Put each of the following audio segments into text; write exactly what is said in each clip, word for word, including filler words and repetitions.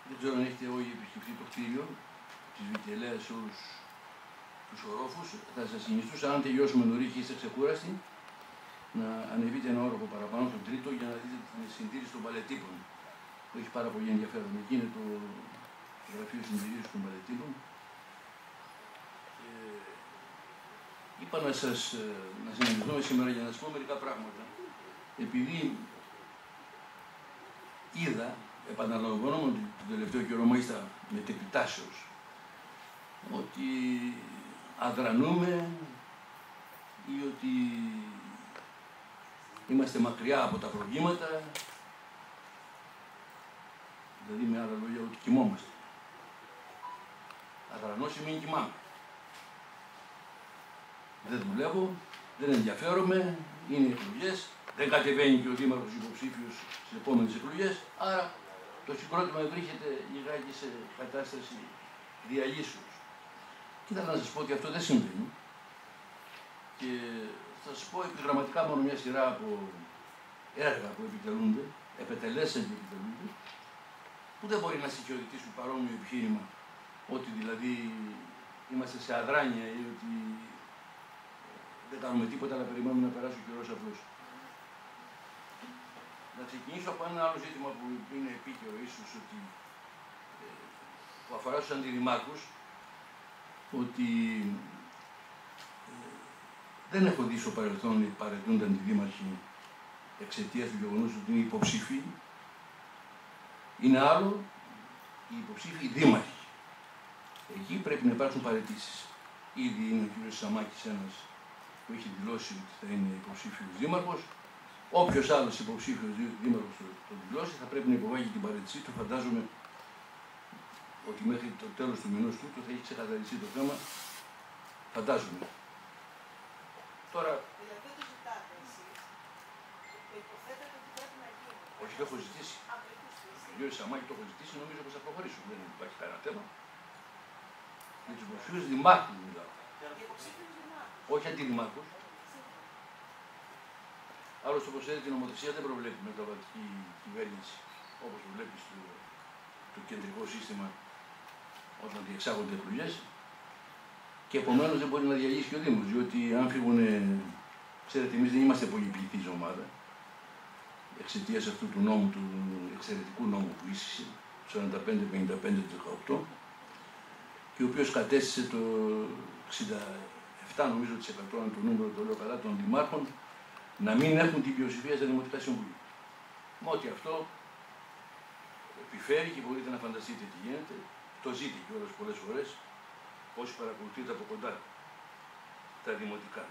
Δεν ξέρω αν έχετε όλοι επισκεφτεί το κτίριο της Βικελαίας σε όλους τους ορόφους. Θα σας συνιστούσα, αν τελειώσουμε νωρίς και είστε ξεκούραστοι, να ανεβείτε ένα όροφο παραπάνω, τον τρίτο, για να δείτε την συντήρηση των παλαιτύπων. Που έχει πάρα πολύ ενδιαφέρον. Εκεί είναι το γραφείο συντηρήσεως των παλαιτύπων. Ε, είπα να σας να συναντηθούμε σήμερα για να σας πω μερικά πράγματα. Επειδή είδα, επαναλαμβανόμουν τον τελευταίο καιρό, μάλιστα μετεπιτάσεως, ότι αδρανούμε ή ότι είμαστε μακριά από τα προβλήματα, δηλαδή με άλλα λόγια ότι κοιμόμαστε. Αδρανώ σημαίνει κοιμάμαι. Δεν δουλεύω, δεν ενδιαφέρομαι, είναι εκλογές, δεν κατεβαίνει και ο δήμαρχος υποψήφιος στις επόμενες εκλογές, άρα το συγκρότημα βρίσκεται λιγάκι σε κατάσταση διαλύσεως. Και ήθελα να σας πω ότι αυτό δεν συμβαίνει και θα σας πω επιγραμματικά μόνο μια σειρά από έργα που επιτελούνται, επετελέσαν και επιτελούνται, που δεν μπορεί να συγχωρητήσουν παρόμοιο επιχείρημα ότι δηλαδή είμαστε σε αδράνεια ή ότι δεν κάνουμε τίποτα, αλλά περιμένουμε να περάσει ο καιρός απλώς. Να ξεκινήσω από ένα άλλο ζήτημα που είναι επίκαιρο ίσως, ότι, ε, που αφορά στους αντιδημάρχους, ότι ε, δεν έχω δει στο παρελθόν ότι παρετούνται αντιδήμαρχοι εξαιτίας του γεγονός ότι είναι υποψήφοι. Είναι άλλο οι υποψήφοι δήμαρχοι. Εκεί πρέπει να υπάρξουν παραιτήσεις. Ήδη είναι ο κ. Σαμάκης ένας που έχει δηλώσει ότι θα είναι υποψήφιος δήμαρχος. Όποιος άλλος υποψήφιος δήμαρχος το, το δηλώσει θα πρέπει να υποβάλει την παραιτησή του. Φαντάζομαι ότι μέχρι το τέλος του μηνός τούτου θα έχει ξεκαθαριστεί το θέμα. Φαντάζομαι. Τώρα... Δηλαδή το ζητάτε εσείς, το υποθέτετε ότι πρέπει να γίνει. Όχι, το έχω ζητήσει. Ο κ. Σαμάκη το έχω ζητήσει, νομίζω πως θα προχωρήσουμε. Δεν υπάρχει κανένα θέμα. Για τους υποψήφιους δημάρχους μιλάω. Όχι αντιδημάρχους. Άλλωστε, όπως ξέρετε, η νομοθεσία δεν προβλέπει μεταβατική κυβέρνηση, όπως προβλέπει στο το κεντρικό σύστημα όταν διεξάγονται εκλογές. Και επομένως δεν μπορεί να διαλύσει και ο Δήμος, διότι αν φύγουν, ξέρετε, εμείς δεν είμαστε πολυπληθής ομάδα, εξαιτίας αυτού του νόμου, του εξαιρετικού νόμου που ίσχυσε, σαράντα πέντε πενήντα πέντε του δεκαοκτώ, και ο οποίος κατέστησε το εξήντα επτά νομίζω τοις εκατό, αν το νούμερο το λέω καλά, των δημάρχων, να μην έχουν την πλειοψηφία στα δημοτικά συμβούλια. Με ό,τι αυτό επιφέρει και μπορείτε να φανταστείτε τι γίνεται, το ζείτε κιόλας πολλές φορές, όσοι παρακολουθείτε από κοντά τα δημοτικά.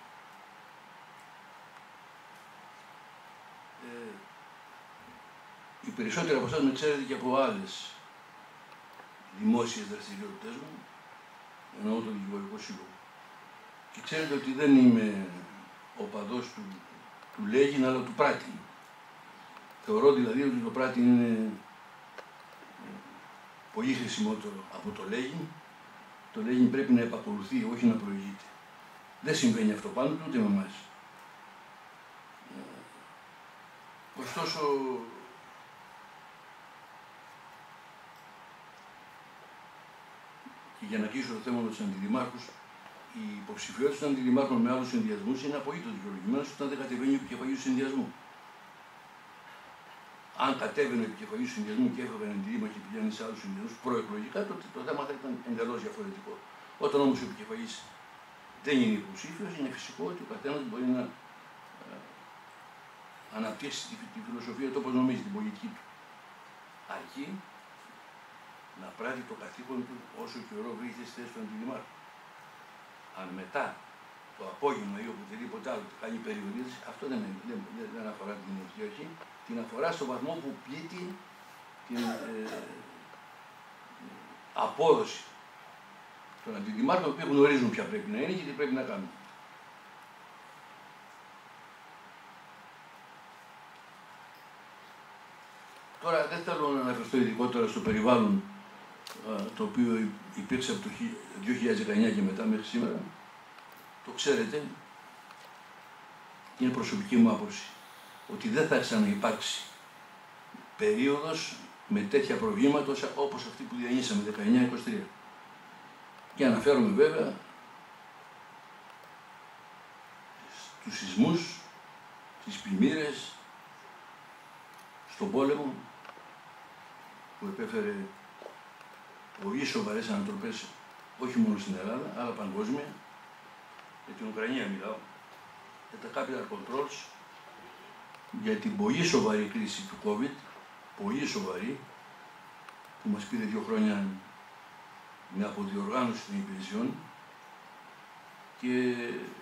Ε, οι περισσότεροι από εσάς με ξέρετε και από άλλες δημόσιες δραστηριότητες μου, εννοώ τον Δικηγορικό Σύλλογο. Και ξέρετε ότι δεν είμαι οπαδός του, του Λέγιν, αλλά του Πράτην. Θεωρώ δηλαδή ότι το Πράτην είναι πολύ χρησιμότερο από το Λέγιν. Το Λέγιν πρέπει να επακολουθεί, όχι να προηγείται. Δεν συμβαίνει αυτό πάνω του, ούτε με εμάς. Ωστόσο, και για να κλείσω το θέμα με τους αντιδημάρχους, η υποψηφιότητα των αντιδημάρχων με άλλους συνδυασμούς είναι απολύτως δικαιολογημένος όταν δεν κατεβαίνει ο επικεφαλής του συνδυασμού. Αν κατέβαινε ο επικεφαλής του συνδυασμού και έφευγαν αντιδήμαρχοι και πηγαίνουν σε άλλους συνδυασμούς προεκλογικά, τότε το θέμα θα ήταν εντελώς διαφορετικό. Όταν όμως ο επικεφαλής δεν είναι υποψήφιος, είναι φυσικό ότι ο καθένας μπορεί να αναπτύσσει τη, τη φιλοσοφία του όπως νομίζει, την πολιτική του. Αρκεί να πράττει το καθήκον του όσο καιρό βρίσκεται στη θέση του αντιδημάρχου. Αν μετά το απόγευμα ή οπουδήποτε άλλο κάνει περιορίες, αυτό δεν, δεν, δεν, δεν αφορά την δημοτική αρχή, την αφορά στο βαθμό που πλήττει την ε, απόδοση των αντιδημάρχων που γνωρίζουν ποια πρέπει να είναι και τι πρέπει να κάνουν. Τώρα δεν θέλω να αναφερθώ ειδικότερα στο περιβάλλον το οποίο υπήρξε από το δύο χιλιάδες δεκαεννιά και μετά μέχρι σήμερα. Το ξέρετε, είναι προσωπική μου άποψη, ότι δεν θα ξαναυπάρξει περίοδος με τέτοια προβλήματα όπως αυτή που διανύσαμε δεκαεννιά είκοσι τρία. Και αναφέρομαι βέβαια στους σεισμούς, στις πλημμύρες, στον πόλεμο που επέφερε πολύ σοβαρές ανατροπές όχι μόνο στην Ελλάδα, αλλά παγκόσμια, για την Ουκρανία μιλάω, για τα capital controls, για την πολύ σοβαρή κρίση του COVID, πολύ σοβαρή, που μας πήρε δύο χρόνια με αποδιοργάνωση των υπηρεσιών και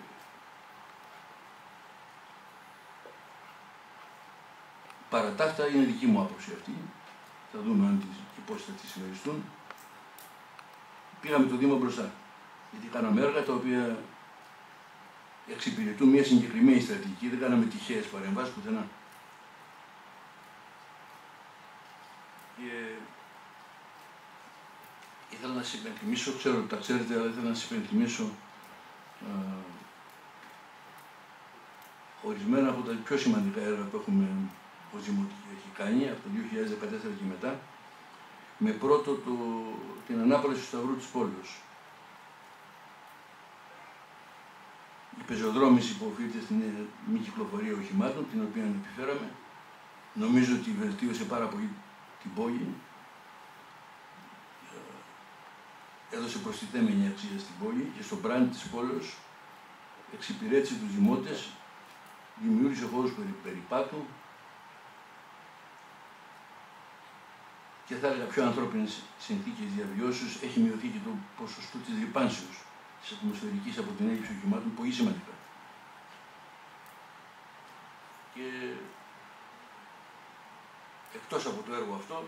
παρά τα αυτά είναι δική μου άποψη αυτή. Θα δούμε αν τις, και πώς θα τις συμμεριστούν. Πήγαμε το Δήμο μπροστά, γιατί κάναμε έργα τα οποία εξυπηρετούν μια συγκεκριμένη στρατηγική, δεν κάναμε τυχαίες παρεμβάσεις πουθενά. Και ήθελα να σας υπενθυμίσω, ξέρω ότι τα ξέρετε, αλλά ήθελα να σας υπενθυμίσω α, ορισμένα από τα πιο σημαντικά έργα που έχουμε ως Δημοτική έχει κάνει από το δύο χιλιάδες δεκατέσσερα και μετά, με πρώτο το, την ανάπλαση του Σταυρού της Πόλεως. Η πεζοδρόμηση που οφείλεται στην μη κυκλοφορία οχημάτων, την οποία επιφέραμε, νομίζω ότι βελτίωσε πάρα πολύ την πόλη, έδωσε προστιθέμενη αξία στην πόλη και στο brand της πόλεως, εξυπηρέτησε τους δημότες, δημιούργησε χώρους περι, περιπάτου και θα έλεγα πιο ανθρώπινες συνθήκες διαβιώσεως, έχει μειωθεί και το ποσοστό της ρυπάνσεως της ατμοσφαιρικής από την έλλειψη οχημάτων πολύ σημαντικά. Και εκτός από το έργο αυτό,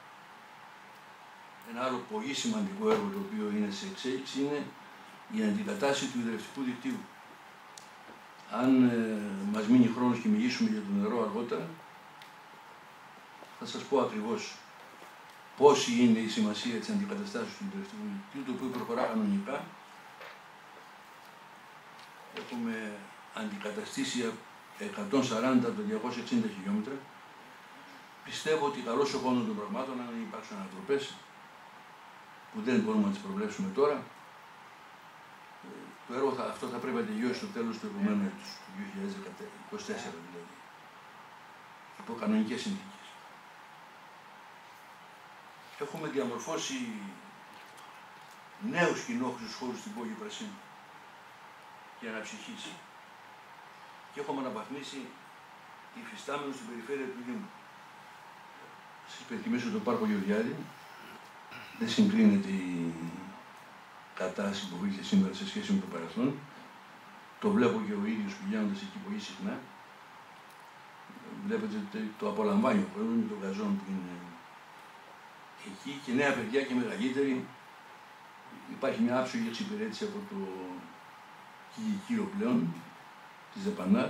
ένα άλλο πολύ σημαντικό έργο το οποίο είναι σε εξέλιξη είναι η αντικατάσταση του υδρευτικού δικτύου. Αν ε, μας μείνει χρόνος και μιλήσουμε για το νερό αργότερα, θα σας πω ακριβώς πόση είναι η σημασία της αντικαταστάσεως του υδρευτικού δικτύου, το οποίο προχωρά κανονικά. Έχουμε αντικαταστήσει εκατόν σαράντα από τα διακόσια εξήντα χιλιόμετρα. Πιστεύω ότι καλώς ο χώνος των πραγμάτων, αν υπάρξουν ανατροπές, που δεν μπορούμε να τις προβλέψουμε τώρα, το έργο θα, αυτό θα πρέπει να τελειώσει στο τέλος του επόμενου έτους, του δύο χιλιάδες είκοσι τέσσερα δηλαδή, υπό κανονικές συνθήκες. Έχουμε διαμορφώσει νέους κοινόχρηστους χώρους στην πόλη Πρασίνου και αναψυχής και έχουμε αναβαθμίσει υφιστάμενους στην περιφέρεια του Δήμου. Σας υπενθυμίσω το πάρκο Γεωργιάδη. Δεν συγκρίνεται η κατάσταση που βρίσκεται σήμερα σε σχέση με το παρελθόν. Το βλέπω και ο ίδιος πηγαίνοντας εκεί πολύ συχνά. Βλέπετε ότι το απολαμβάνει ο κόσμος με τον γαζόν που είναι εκεί και νέα παιδιά και μεγαλύτερη. Υπάρχει μια άψογη εξυπηρέτηση από το κηλικείο πλέον της ΔΕΠΑΝΑΡ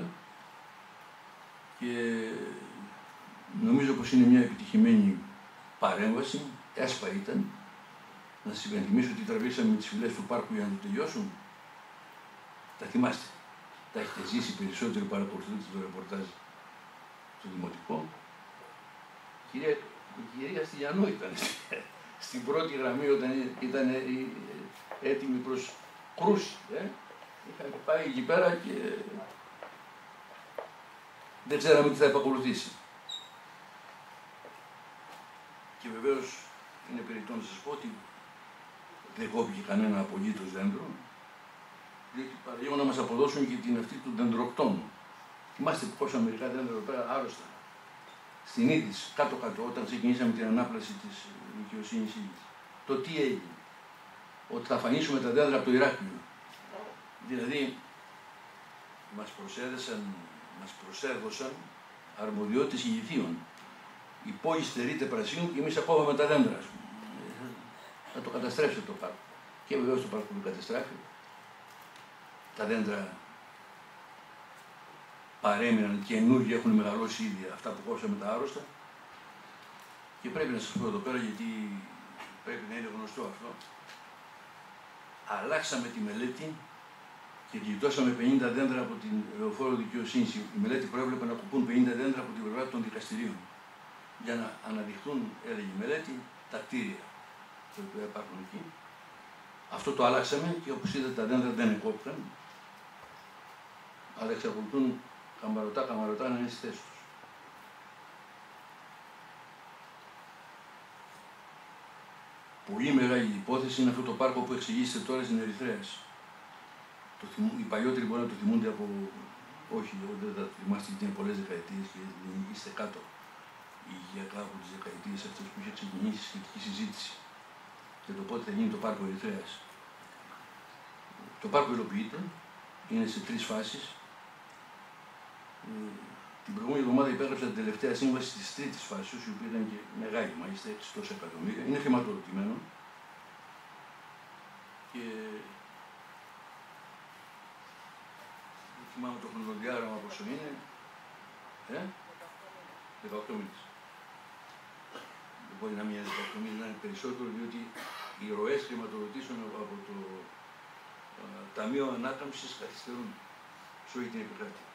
και νομίζω πως είναι μια επιτυχημένη παρέμβαση. Έσπα ήταν. Να σας υπενθυμίσω ότι τραβήξαμε τις φυλές του πάρκου για να το τελειώσουν. Τα θυμάστε. Τα έχετε ζήσει περισσότερο, παρακολουθείτε το ρεπορτάζ στο Δημοτικό. Η κυρία, η κυρία Στυλιανού ήταν στην πρώτη γραμμή όταν ήταν έτοιμη προς κρούση. Ε. Είχαμε πάει εκεί πέρα και δεν ξέραμε τι θα επακολουθήσει. Και βεβαίως είναι περιττό να σας πω ότι δεν κόπηκε κανένα απολύτως δέντρο, διότι παραλίγο να μας αποδώσουν και την αυτή του δεντροκτόνου. Θυμάστε που κόψαμε μερικά δέντρα εδώ πέρα άρρωστα. Στην Ήττης, κάτω-κάτω, όταν ξεκινήσαμε την ανάπλαση της δικαιοσύνης Ήττης. Το τι έγινε. Ότι θα αφανίσουμε τα δέντρα από το Ηράκλειο. Δηλαδή, μας προσέδεσαν, μας προσέδωσαν αρμοδιότητες ηγηθείων. Η πόλη στερείται πρασίνου και εμείς ακόβαμε τα δέντρα. Να το καταστρέψετε το πάρκο. Και βεβαίως το πάρκο που καταστράφει. Τα δέντρα παρέμειναν καινούργια, έχουν μεγαλώσει ήδη αυτά που κόψαμε τα άρρωστα. Και πρέπει να σας πω εδώ πέρα, γιατί πρέπει να είναι γνωστό αυτό. Αλλάξαμε τη μελέτη και γλιτώσαμε πενήντα δέντρα από την λεωφόρο δικαιοσύνη. Η μελέτη προέβλεπε να κουπούν πενήντα δέντρα από την πλευρά των δικαστηρίων. για να αναδειχθούν, έλεγε η μελέτη, τα κτίρια τα οποία υπάρχουν εκεί. Αυτό το αλλάξαμε και όπως είδατε τα δέντρα δεν εκόπηκαν, αλλά εξακολουθούν καμαρωτά, καμαρωτά να είναι στη θέση τους. Πολύ μεγάλη υπόθεση είναι αυτό το πάρκο που εξηγήσετε τώρα στην Ερυθρέα. Το θυμού, οι παλιότεροι μπορεί να το θυμούνται από. Όχι, δεν θα το θυμάστε γιατί είναι πολλές δεκαετίες και είστε κάτω. Για κάπου από τις δεκαετίες αυτές που είχε ξεκινήσει η σχετική συζήτηση για το πότε θα γίνει το πάρκο Ερυθρέας. Το πάρκο υλοποιείται, είναι σε τρεις φάσεις. Την προηγούμενη εβδομάδα υπέγραψα την τελευταία σύμβαση της τρίτης φάσης, η οποία ήταν και μεγάλη, μάλιστα έξι εκατομμύρια. Είναι χρηματοδοτημένο. Και δεν θυμάμαι το χρονοδιάγραμμα πόσο είναι. Ε? δεκαοκτώ μήνες. Δεν μπορεί να μοιάζει δεκαοκτώ μήνες, να είναι περισσότερο, διότι οι ροές χρηματοδοτήσεων από το α, Ταμείο Ανάκαμψης καθυστερούν σε όλη την επικράτεια.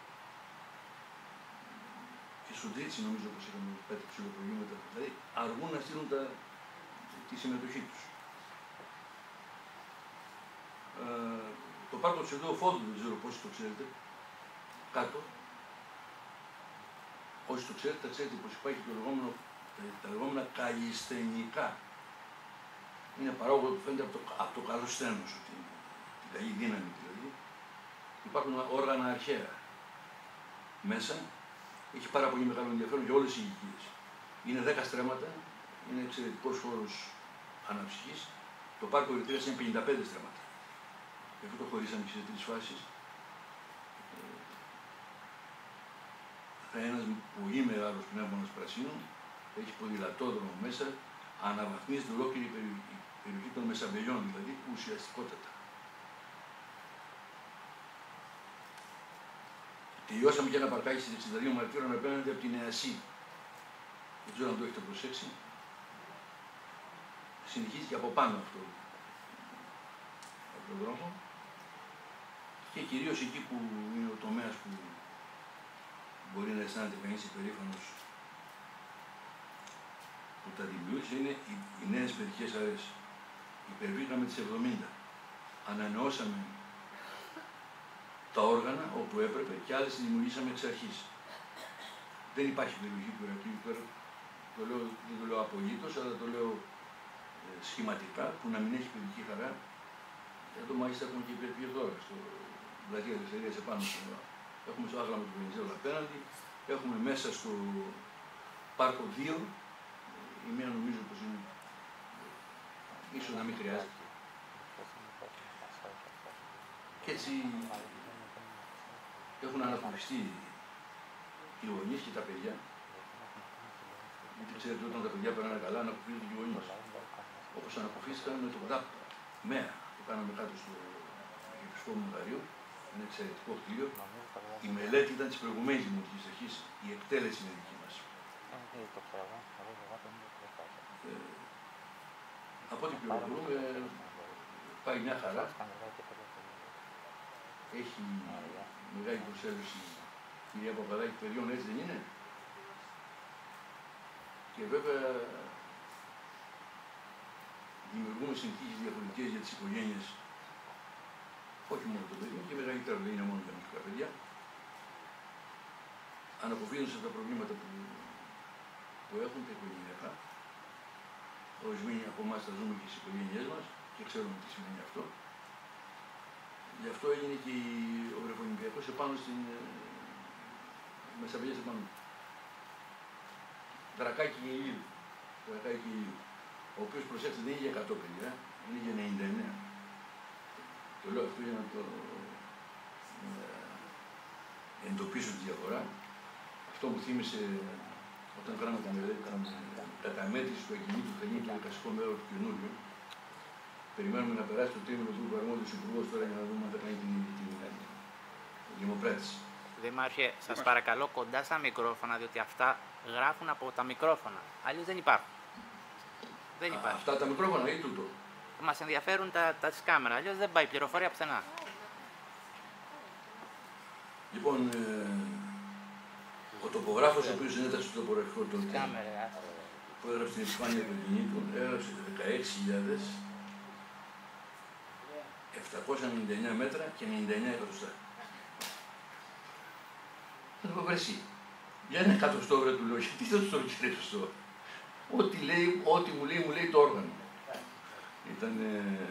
Και στον Τρίτσι, νομίζω, πως είχαμε πέντε ψηλοπρογράμματα, δηλαδή αργούν να στείλουν τα, τη συμμετοχή τους. Ε, το πάρκο του Σεντέου Φόντου, δεν ξέρω πόσοι το ξέρετε, κάτω. Όσοι το ξέρετε, θα ξέρετε πως υπάρχει το λεγόμενο, τα λεγόμενα καλλισθενικά. Είναι παράγωγο που φαίνεται από το, από το καλό στένος, ότι είναι την καλή δύναμη δηλαδή. Υπάρχουν όργανα αρχαία μέσα. Έχει πάρα πολύ μεγάλο ενδιαφέρον για όλες τις ηλικίες. Είναι δέκα στρέμματα, είναι εξαιρετικός χώρος αναψυχής. Το πάρκο Ερυθρέας είναι πενήντα πέντε στρέμματα. Γι' αυτό το χωρίσαμε και σε τρεις φάσεις. Θα είναι ένας πολύ μεγάλος πνεύμονας πρασίνων, έχει ποδηλατόδρομο μέσα, αναβαθμίζεται ολόκληρη η περιοχή, περιοχή των Μεσαβελιών, δηλαδή ουσιαστικότατα. Τελειώσαμε και ένα παρκάκι στις εξήντα δύο Μαρτύρων απέναντι από την ΕΑΣΥ. Δεν ξέρω αν το έχετε προσέξει. Συνεχίζει και από πάνω αυτό από τον δρόμο. Και κυρίως εκεί που είναι ο τομέας που μπορεί να αισθάνεται κανείς υπερήφανος που τα δημιούργησε, είναι οι, οι νέες παιδικές αρές. Υπερβήκαμε τις εβδομήντα. Ανανεώσαμε τα όργανα όπου έπρεπε και άλλες τις δημιουργήσαμε εξ αρχής. Δεν υπάρχει περιοχή του Ηρακλείου τώρα, το λέω, δεν το λέω απολύτως, αλλά το λέω ε, σχηματικά, που να μην έχει παιδική χαρά. Εδώ μάλιστα έχουμε και υπερπιε τώρα, στο πλατεία Ελευθερίας επάνω στο έχουμε στο άγαλμα του Βενιζέλου απέναντι, έχουμε μέσα στο πάρκο δύο, η μία νομίζω πως είναι, ίσως να μην χρειάζεται. Και έτσι έχουν ανακουφιστεί οι γονείς και τα παιδιά. Γιατί ξέρετε, όταν τα παιδιά περνάνε καλά, ανακουφίζονται και οι γονείς. Όπως ανακουφίστηκαν με το ΔΑΠ ΜΕΑ, που κάναμε κάτω στο Επισκόπου Μεγαρίου, ένα εξαιρετικό κτίριο. Η μελέτη ήταν της προηγουμένης δημοτικής αρχής, η εκτέλεση είναι δική μας. Ε, από ό,τι πληροφορούμε, πάει μια χαρά. Έχει μεγάλη προσέλευση η κυρία Παπαδάκη παιδιών, έτσι δεν είναι? Και βέβαια δημιουργούμε συνθήκες διαφορετικές για τις οικογένειες, όχι μόνο των παιδιών, και μεγαλύτερα δεν είναι μόνο για μικρά παιδιά. Ανακουφίζονται τα προβλήματα που, που έχουν τα οικογενειακά. Ορισμένοι από εμάς τα ζούμε και στις οικογένειές μας και ξέρουμε τι σημαίνει αυτό. Γι' αυτό έγινε και ο Βρεφολυμπιακός επάνω στην Μεσαβελιές επάνω. Δρακάκι Ηλίου. Δρακάκι Ηλίου. Ο οποίος, προσέξτε, δεν είναι για εκατό παιδιά, είναι για ενενήντα εννέα. Το λέω αυτό για να το ε, εντοπίσω τη διαφορά. Αυτό μου θύμισε όταν κάναμε την καταμέτρηση του ακινήτου που θα γίνει το δικαστικό μέρο του καινούριου. Περιμένουμε να περάσει το τρίμηνο του αρμόδιου υπουργός τώρα για να δούμε αν θα κάνει την, την, την, την δημοπράτηση. Δήμαρχε, σας παρακαλώ κοντά στα μικρόφωνα, διότι αυτά γράφουν από τα μικρόφωνα. Αλλιώς δεν υπάρχουν. Δεν υπάρχει. Α, αυτά τα μικρόφωνα ή τούτο? Μας ενδιαφέρουν τα, τα της κάμερα, αλλιώς δεν πάει πληροφορία πουθενά. Λοιπόν, ε, ο τοπογράφος, ο οποίος δεν ήταν στο τοπογραφικό τότε, Κάμερα, που έγραψε την επιφάνεια του κινήτου, έγραψε δεκαέξι χιλιάδες επτακόσια ενενήντα εννέα μέτρα και ενενήντα εννέα εκατοστά. Θα το πω εσύ. Για ένα εκατοστό βρε του λέω, γιατί δεν το ρωτήσει σωστό. Ό,τι λέει, ό,τι μου λέει, μου λέει το όργανο. Ήταν ε,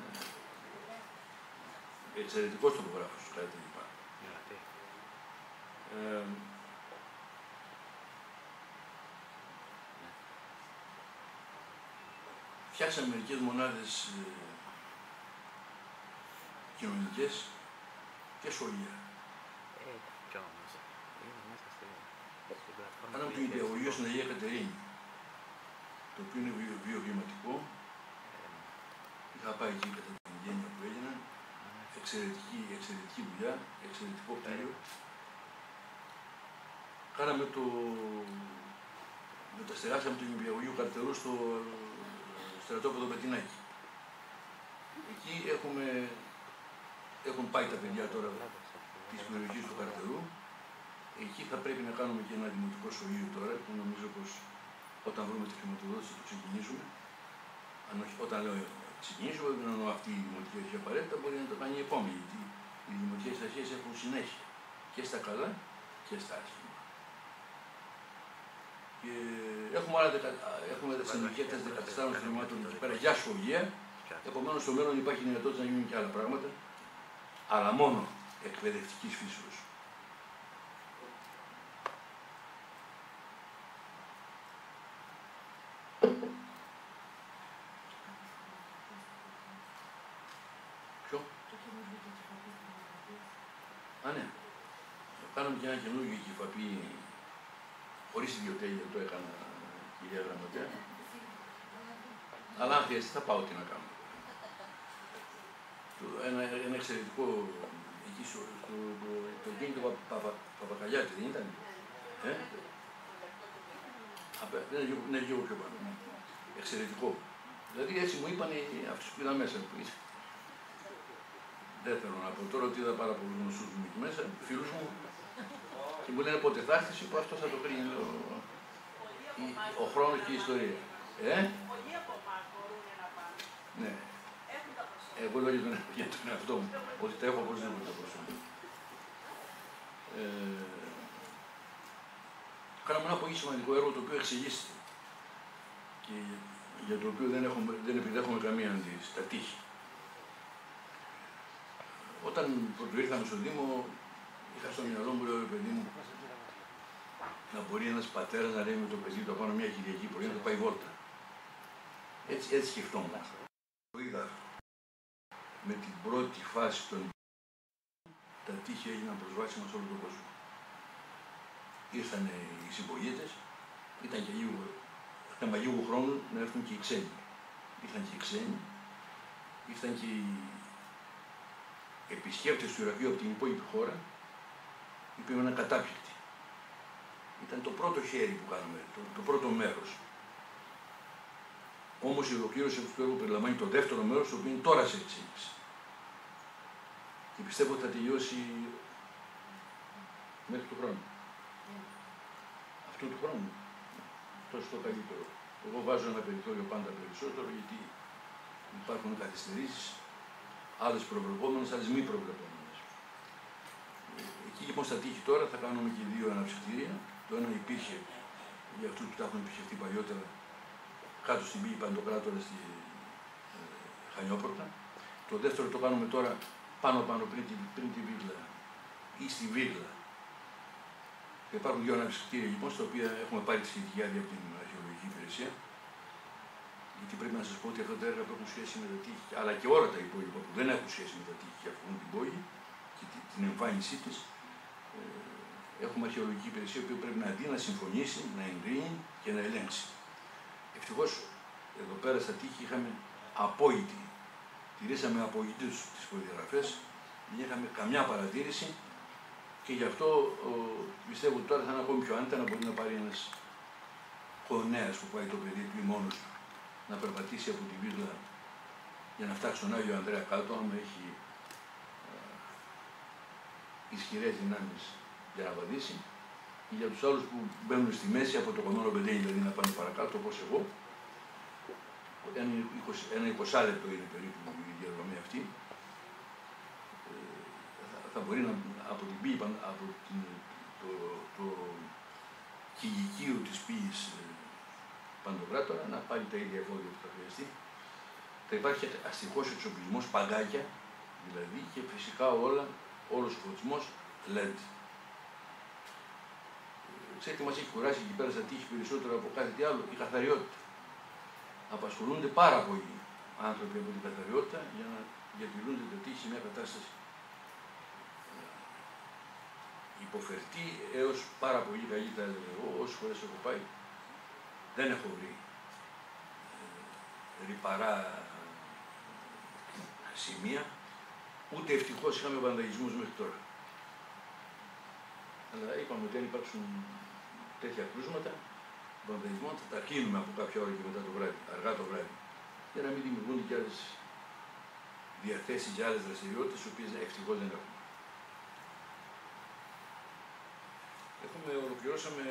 εξαιρετικός τοπογράφος, κάτι τέτοιο. Ε, φτιάξαμε μερικές μονάδες ε, κοινωνικές και σχολεία. Ε, κι όμως, είναι μέσα στη, στην πλατφόρμα. Κάναμε το νηπιαγωγείο στην Αγία Κατερίνη, το οποίο είναι βιο, βιοκλιματικό. Είχα πάει εκεί κατά την γένεια που έγιναν. Εξαιρετική, εξαιρετική δουλειά, εξαιρετικό κτίριο. Κάναμε το... μεταστεράσαμε το νηπιαγωγείο Καρτερού στο στρατόπεδο Πετινάκη. Εκεί έχουμε... έχουν πάει τα παιδιά τώρα της περιοχής του Καρτερού. Εκεί θα πρέπει να κάνουμε και ένα δημοτικό σχολείο τώρα, που νομίζω πως όταν βρούμε τη χρηματοδότηση θα το ξεκινήσουμε. Αν όχι, όταν λέω ξεκινήσουμε, δεν εννοώ αυτή η δημοτική αρχή απαραίτητα, μπορεί να το κάνει η επόμενη, γιατί οι δημοτικές αρχές έχουν συνέχεια και στα καλά και στα άσχημα. Και έχουμε άλλα δεκα... έχουμε συνοικέτες δεκατεσσάρων χρημάτων εκεί πέρα για σχολεία. Επομένως, στο μέλλον υπάρχει δυνατότητα να γίνουν και άλλα πράγματα, αλλά μόνο εκπαιδευτικής φύσεως. Ποιο? Α, ναι. Κάναμε και ένα καινούργιο κεφαπί, χωρίς ιδιοτέλεια, το έκανα, κυρία Γραμματέα. Αλλά αν χρειαστεί θα πάω τι να κάνω. Ένα, ένα εξαιρετικό, εκεί στο, στο, το, το γίνει του Παπακαλιάτη, δεν ήταν? Ε? Δεν είναι λίγο πιο πάνω. Εξαιρετικό. Δηλαδή έτσι μου είπαν αυτούς που είδα μέσα. Δεν θέλω να πω τώρα ότι είδα πάρα πολλούς γνωστούς μου εκεί μέσα, φίλους μου, και μου λένε πότε θα έρθεις, είπα αυτό θα το κρίνει ο, ο χρόνος και η ιστορία. Ε? Πολλοί από εμάς μπορούν να πάνε. Ναι. Έχουν τα προσόντα. Εγώ λέω για τον, για τον εαυτό μου, ότι τα έχω οπωσδήποτε τα προσόντα. Ε, κάναμε ένα πολύ σημαντικό έργο το οποίο εξελίσσεται και για το οποίο δεν, έχουμε, δεν επιδέχομαι καμία αντίρρηση, τα τείχη. Όταν πρωτοήρθαμε στον Δήμο, είχα στο μυαλό μου, λέω, ρε παιδί μου, να μπορεί ένας πατέρας να λέει με το παιδί του απάνω μια Κυριακή πρωί να το πάει βόλτα. Έτσι, έτσι σκεφτόμουν. Είδα με την πρώτη φάση των τα τείχη έγιναν προσβάσιμα σε όλο τον κόσμο. Ήρθαν οι συμπολίτες, ήταν και λίγο, θέμα λίγο χρόνου να έρθουν και οι ξένοι. Ήρθαν και οι ξένοι, ήρθαν και οι επισκέπτες του Ηρακλείου από την υπόλοιπη χώρα, οι οποίοι ήμουν κατάπληκτοι. Ήταν το πρώτο χέρι που κάναμε, το, το πρώτο μέρος. Όμως η ολοκλήρωση αυτού του έργου περιλαμβάνει το δεύτερο μέρος, το οποίο είναι τώρα σε εξέλιξη. Και πιστεύω ότι θα τελειώσει μέχρι του χρόνου. Yeah. Αυτού του χρόνου. Αυτό είναι το καλύτερο. Εγώ βάζω ένα περιθώριο πάντα περισσότερο, γιατί υπάρχουν καθυστερήσεις, άλλες προβλεπόμενες, άλλες μη προβλεπόμενες. Εκεί λοιπόν στα τείχη τώρα θα κάνουμε και δύο αναψυκτήρια. Το ένα υπήρχε για αυτούς που τα έχουν επισκεφτεί παλιότερα κάτω στην πύλη Παντοκράτορα στη ε, Χανιόπορτα. Το δεύτερο το κάνουμε τώρα πάνω-πάνω πριν, πριν τη βίγλα ή στη βίγλα. Και υπάρχουν δύο αναψυκτήρια λοιπόν, στα οποία έχουμε πάρει τη σχετική άδεια από την Αρχαιολογική Υπηρεσία. Γιατί πρέπει να σας πω ότι αυτά τα έργα που έχουν σχέση με τα τείχη, αλλά και όλα τα υπόλοιπα που δεν έχουν σχέση με τα τείχη και αφορούν την πόλη και την εμφάνισή της, ε, έχουμε Αρχαιολογική Υπηρεσία που πρέπει να δει, να συμφωνήσει, να εγκρίνει και να ελέγξει. Ευτυχώς εδώ πέρα στα τείχη είχαμε απόλυτη, τηρήσαμε απολύτως τις προδιαγραφές, δεν είχαμε καμιά παρατήρηση και γι' αυτό ο, πιστεύω ότι τώρα θα είναι ακόμη πιο άνετα να μπορεί να πάρει ένας κονέας που πάει το παιδί του ή μόνος του να περπατήσει από τη βίγλα για να φτάσει στον Άγιο Ανδρέα κάτω, άμα έχει ε, ισχυρές δυνάμεις για να βαδίσει, Και για τους άλλους που μπαίνουν στη μέση από το κομμάτι πεντέ, δηλαδή να πάνε παρακάτω, όπως εγώ, ένα εικοσάλεπτο είναι περίπου η διαδρομή αυτή, θα μπορεί να, από την πύη, από την, το, το κηλικείο της πύης Παντοκράτορα να πάρει τα ίδια εφόδια που θα χρειαστεί. Θα υπάρχει αστυχώς εξοπλισμός, παγκάκια δηλαδή, και φυσικά όλα, όλος ο φωτισμός ελ ι ντι. Ξέρετε τι μας έχει κουράσει εκεί πέρα στα τείχη περισσότερο από κάθε τι άλλο, η καθαριότητα. Απασχολούνται πάρα πολλοί άνθρωποι από την καθαριότητα για να διατηρούνται τα τείχη σε μια κατάσταση υποφερτή έως πάρα πολύ καλή, θα έλεγα εγώ, όσες φορές έχω πάει. Δεν έχω βρει ε, ρυπαρά σημεία, ούτε ευτυχώς είχαμε βανδαλισμούς μέχρι τώρα. Αλλά είπαμε ότι αν υπάρξουν τέτοια κρούσματα, βανδαλισμών, θα τα κλείνουμε από κάποια ώρα και μετά το βράδυ, αργά το βράδυ, για να μην δημιουργούνται και άλλες διαθέσεις για άλλες δραστηριότητες, τις οποίες ευτυχώς δεν έχουμε. Έχουμε, ολοκληρώσαμε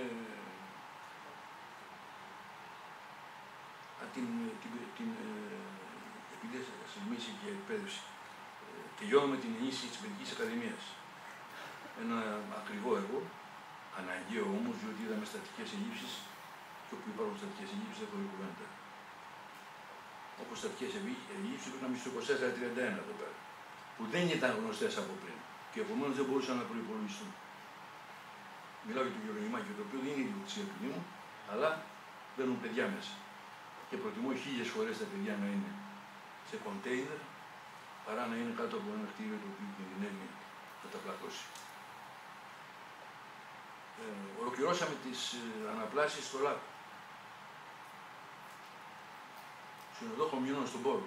την, την, την, επειδή σας μιλήσει και εκπαίδευση, τελειώνουμε την ενίσχυση της Παιδικής Ακαδημίας. Ένα ακριβό έργο, αναγκαίο όμως, διότι είδαμε στατικές ελλείψεις και όπου υπάρχουν στατικές ελλείψεις δεν χωρεί κουβέντα. Όπως στατικές ελλείψεις υπήρχαν στο είκοσι τέσσερα τριάντα ένα εδώ πέρα, που δεν ήταν γνωστές από πριν και επομένως δεν μπορούσαν να προϋπολογιστούν. Μιλάω για το Γερονιμάκι, το οποίο δεν είναι ιδιοκτησία του Δήμου, αλλά μπαίνουν παιδιά μέσα. Και προτιμώ χίλιες φορές τα παιδιά να είναι σε κοντέινερ παρά να είναι κάτω από ένα κτίριο το οποίο κινδυνεύει να τα πλακώσει. Ε, ολοκληρώσαμε τις ε, αναπλάσεις στο ΛΑΚ. Συνοδόχο μειώνω στον πόρο.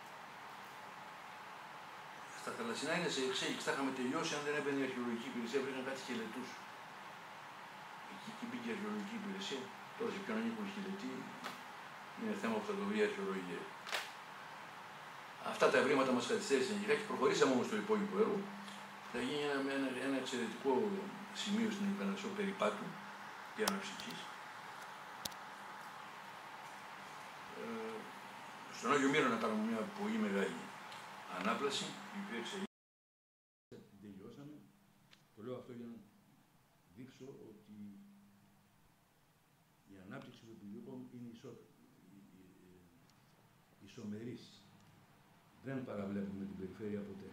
Στα θαλασσινά είναι σε εξέλιξη, τα είχαμε τελειώσει αν δεν έμπαινε η αρχαιολογική υπηρεσία, βρήκαν κάτι σκελετούς. Εκεί και μπήκε η αρχαιολογική υπηρεσία, τώρα σε ποιον ανήκουν σκελετοί, είναι θέμα που θα το βρει η αρχαιολογία. Αυτά τα ευρήματα μας καθυστέρησαν λιγάκι, προχωρήσαμε όμως στο υπόλοιπο έργο. Θα γίνει ένα, ένα, ένα εξαιρετικό σημείο στην Ιππανασσό περιπάτου και αναψυχής. Ε, στον Άγιο Μύρο να κάνουμε μια πολύ μεγάλη ανάπλαση, η οποία εξελίσσεται. Την τελειώσαμε. Το λέω αυτό για να δείξω ότι η ανάπτυξη του πηλίκου είναι ισο, ισομερής. Δεν παραβλέπουμε την περιφέρεια ποτέ.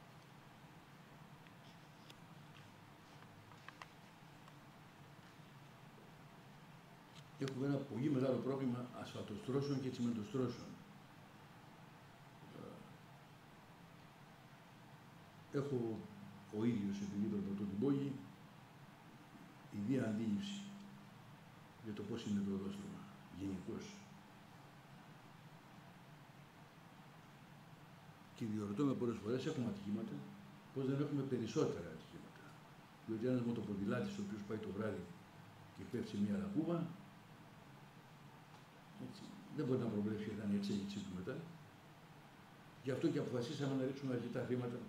Έχουμε ένα πολύ μεγάλο πρόβλημα ασφαλτοστρώσεων και τσιμεντοστρώσεων. Έχω ο ίδιος, επειδή περπατώ την πόλη, ιδία αντίληψη για το πώς είναι το οδόστρωμα γενικώς. Και διορωτώ με πολλές φορές, έχουμε ατυχήματα, πώς δεν έχουμε περισσότερα ατυχήματα. Διότι ένας μοτοποδηλάτης, ο οποίος πάει το βράδυ και πέφτει σε μια λακκούβα, έτσι, δεν μπορεί να προβλέψει ποια ήταν η εξέλιξή του μετά. Γι' αυτό και αποφασίσαμε να ρίξουμε αρκετά χρήματα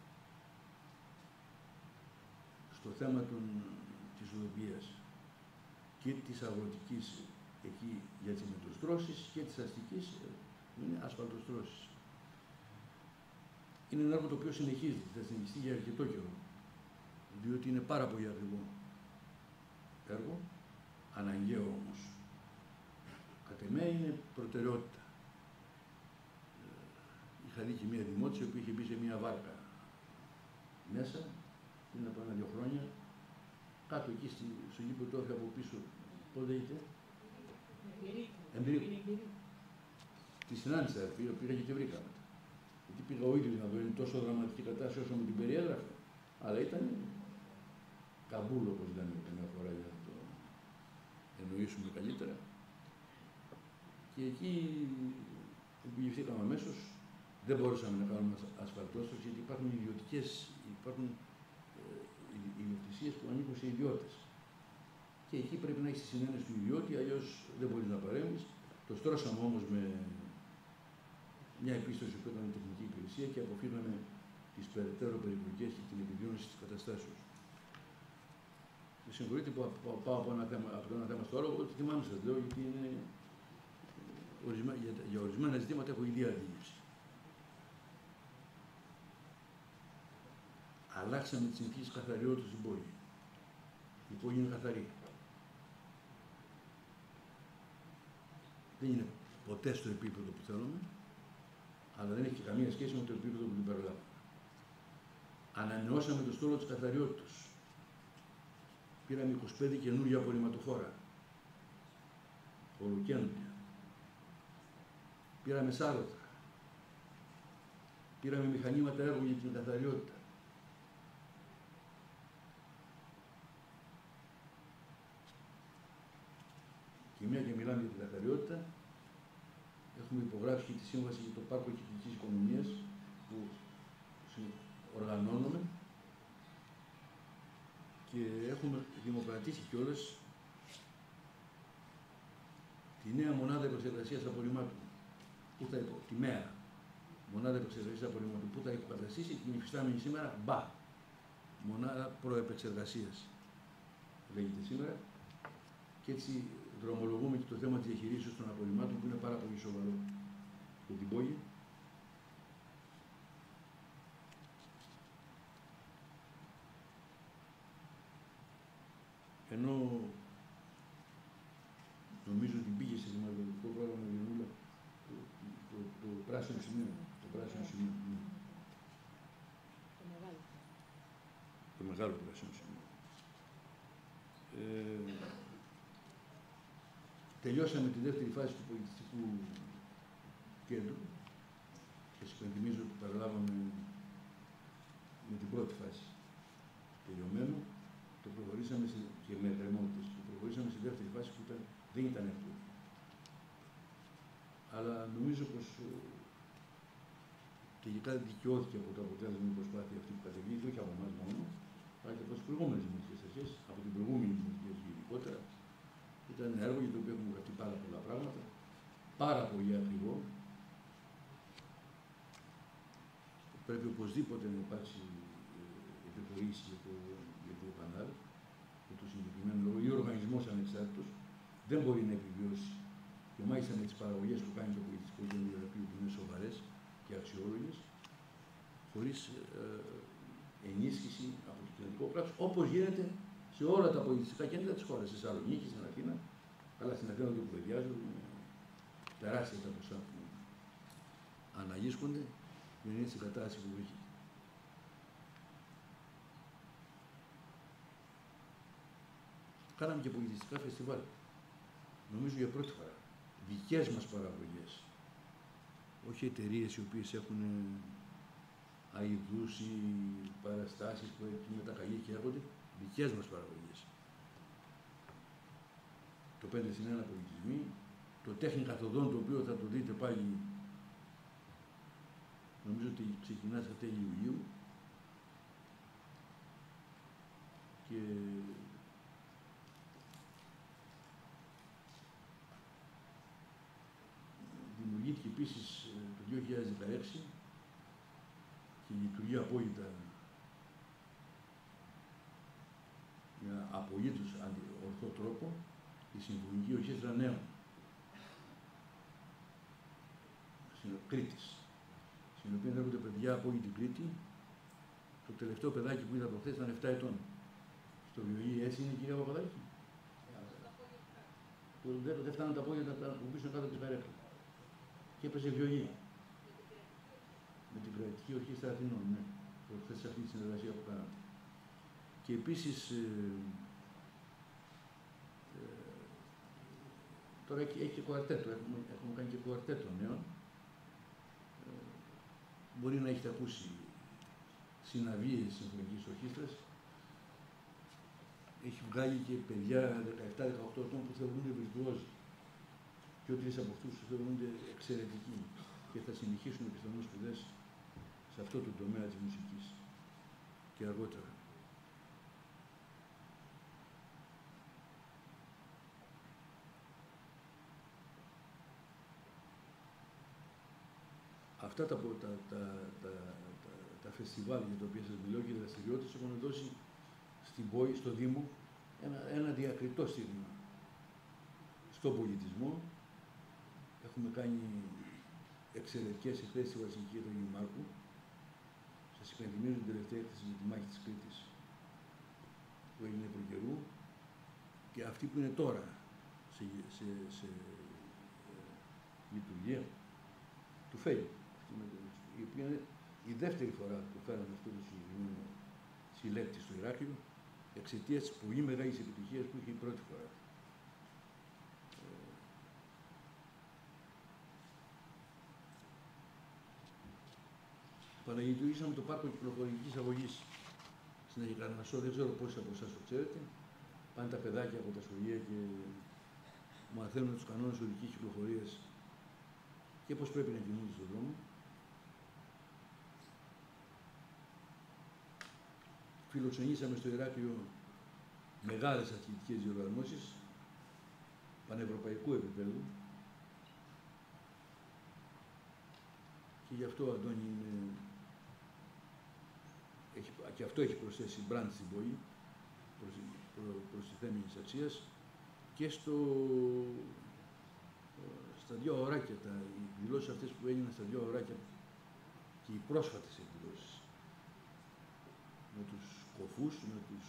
στο θέμα των, της οδοποιίας και της αγροτικής εκεί για τις μετοστρώσεις και της αστικής είναι ασφαλτοστρώσεις. Είναι ένα έργο το οποίο συνεχίζεται, θα συνεχιστεί για αρκετό καιρό, διότι είναι πάρα πολύ ακριβό έργο, αναγκαίο όμως. Κατ' εμέ είναι προτεραιότητα. Είχα δει και μία δημότηση που είχε μπει σε μία βάρκα μέσα πριν από ένα-δύο χρόνια, κάτω εκεί στη, στο γήπεδο του Όφη από πίσω. Πώς λέγεται? Εμπειρίκου. Τη συνάντησα, πήγα και τη βρήκα μετά. Γιατί πήγα ο ίδιος να δω, είναι τόσο δραματική κατάσταση όσο μου την περιέγραφε. Αλλά ήταν Καμπούλ, όπως λέμε καμιά φορά, για να το εννοήσουμε καλύτερα. Και εκεί επιβληθήκαμε αμέσως. Δεν μπορούσαμε να κάνουμε ασφαλτόστρωση γιατί υπάρχουν ιδιωτικές, υπάρχουν ε, ιδιοκτησίες που ανήκουν σε ιδιώτες. Και εκεί πρέπει να έχεις τη συνένεση του ιδιώτη, αλλιώς δεν μπορείς να παρέμβεις. Το στρώσαμε όμως με μια επίστοση που έκανε η τεχνική υπηρεσία και αποφύγαμε τις περαιτέρω περιπλοκές και την επιδείνωση της καταστάσεως. Με συγχωρείτε που πάω από, ένα θέμα, από το ένα θέμα στο άλλο, ότι θυμάμαι σας λέω, γιατί είναι, ορισμέ, για, για ορισμένα ζητήματα έχω ιδιαίτερη αντίληψη. Αλλάξαμε τις συνθήκες καθαριότητας στην πόλη. Η πόλη είναι καθαρή. Δεν είναι ποτέ στο επίπεδο που θέλουμε, αλλά δεν έχει και καμία σχέση με το επίπεδο που την περιλάβουμε. Ανανεώσαμε το στόλο της καθαριότητας. Πήραμε είκοσι πέντε καινούργια απορριμματοφόρα. Ολοκαίνουργια. Πήραμε σάλωτα. Πήραμε μηχανήματα έργου για την καθαριότητα. Και μια και μιλάμε για την καθαριότητα, έχουμε υπογράψει και τη σύμβαση για το πάρκο κυκλικής οικονομίας που οργανώνουμε και έχουμε δημοκρατήσει κιόλας τη νέα μονάδα επεξεργασίας απορριμμάτων, που θα υπο... τη ΜΕΑ, μονάδα επεξεργασίας απορριμμάτων, που θα υποκαταστήσει την υφιστάμενη σήμερα μπα, μονάδα προεπεξεργασίας, λέγεται σήμερα, και έτσι δρομολογούμε και το θέμα της διαχειρίσεως των απορριμμάτων που είναι πάρα πολύ σοβαρό για την πόλη. Ενώ νομίζω ότι πήγε σε δημοκρατικό πρόγραμμα Γενούλα το, το, το, το πράσινο σημείο. Το πράσινο σημείο. Ναι. Το μεγάλο. Το μεγάλο πράσινο σημείο. Ε, τελειώσαμε τη δεύτερη φάση του πολιτιστικού κέντρου και σας υπενθυμίζω ότι παραλάβαμε με την πρώτη φάση τελειωμένο. Το προχωρήσαμε σε, και με εκκρεμότητες, το προχωρήσαμε στη δεύτερη φάση που ήταν, δεν ήταν εύκολο. Αλλά νομίζω πως τελικά δικαιώθηκε από το αποτέλεσμα η προσπάθεια αυτή που κατεβήκε, όχι από εμάς μόνο, αλλά και από τις προηγούμενες δημοτικές αρχές, από την προηγούμενη δημοτική αρχή γενικότερα. Ήταν ένα έργο για το οποίο έχουμε γραφτεί πάρα πολλά πράγματα, πάρα πολύ ακριβό. Πρέπει οπωσδήποτε να υπάρξει επιχορήγηση για το, για το ΕΠΑΝΑΛ, για το συγκεκριμένο λόγο, ή ο οργανισμός ανεξάρτητος δεν μπορεί να επιβιώσει, και μάλιστα με τις παραγωγές που κάνει το πολιτιστικό κέντρο που είναι σοβαρές και αξιόλογες, χωρίς ε, ενίσχυση από το κοινωνικό κράτος, όπως γίνεται σε όλα τα πολιτιστικά κέντρα της χώρας, στη Θεσσαλονίκη, στην Αθήνα, αλλά στην Αθήνα το κουβεντιάζουν, τεράστια τα ποσά που αναγίσκονται για να είναι στην κατάσταση που βρίσκεται. Κάναμε και πολιτιστικά φεστιβάλ. Νομίζω για πρώτη φορά. Δικές μας παραγωγές. Όχι εταιρείες οι οποίες έχουν αηδούς ή παραστάσεις που με τα καγί και έρχονται. Δικές μας παραγωγές. Το πέντε συν ένα πολιτισμοί. Το τέχνη καθοδόν, το οποίο θα το δείτε πάλι, νομίζω ότι ξεκινά στα τέλη Ιουλίου. Και δημιουργήθηκε επίσης το δύο χιλιάδες δεκαέξι και λειτουργεί απόλυτα με απολύτως ορθό τρόπο η Συμφωνική Ορχήστρα Νέων Κρήτης, στην οποία έρχονται παιδιά από όλη την Κρήτη. Το τελευταίο παιδάκι που είδα προχθές ήταν επτά ετών. Στο βιολί, έτσι είναι, κυρία Παπαδάκη. Δεν φτάνουν τα πόδια που πίσω κάτω από τη καρέκλα. Και έπαιζε βιολί. Με την Κρατική Ορχήστρα Αθηνών, ναι. Προχθές σε αυτή τη συνεργασία που κάναμε. Και επίσης, ε, ε, τώρα έχει, έχει και κουαρτέτο, έχουμε, έχουμε κάνει και κουαρτέτο νέων. Ε, μπορεί να έχετε ακούσει συναυλίες συμφωνικής ορχήστρας. Έχει βγάλει και παιδιά δεκαεπτά δεκαοκτώ ετών που θεωρούνται βιρτουόζοι. Και τρεις από αυτούς θεωρούνται εξαιρετικοί και θα συνεχίσουν πιθανώς σπουδές σε αυτό το τομέα της μουσικής και αργότερα. Αυτά τα, τα, τα, τα, τα, τα φεστιβάλ για τα οποία σας μιλώ και οι δραστηριότητες έχουν δώσει στην πόλη, στο Δήμο, ένα, ένα διακριτό στίγμα στον πολιτισμό. Έχουμε κάνει εξαιρετικές εκθέσεις στη βασική του Μάρκου. Σας υπενθυμίζω την τελευταία έκθεση με τη μάχη της Κρήτης που έγινε προκαιρού και αυτή που είναι τώρα σε, σε, σε ε, λειτουργία του ΦΕΙ, η οποία είναι η δεύτερη φορά που φέραμε αυτό το συγκεκριμένο συλλέκτη στο Ηράκλειο εξαιτίας της πολύ μεγάλης επιτυχίας που είχε η πρώτη φορά. Παναγειτουργήσαμε το πάρκο κυκλοφορικής αγωγής στην Αγικαρνασσό, δεν ξέρω πόσοι από εσάς το ξέρετε. Πάνε τα παιδάκια από τα σχολεία και μαθαίνουν τους κανόνες οδικής κυκλοφορίας και πώς πρέπει να κινούνται στον δρόμο. Φιλοξενήσαμε στο Ηράκλειο μεγάλες αθλητικές διοργανώσεις πανευρωπαϊκού επίπεδου και γι' αυτό, Αντώνη, είναι... έχει... και αυτό έχει προσθέσει μπραντ στην πόλη προς... προ... προστιθέμενης αξίας και στο... στα δύο ωράκια, τα... οι εκδηλώσεις αυτές που έγιναν στα δύο ωράκια και οι πρόσφατες εκδηλώσεις με τους κοφούς, με τους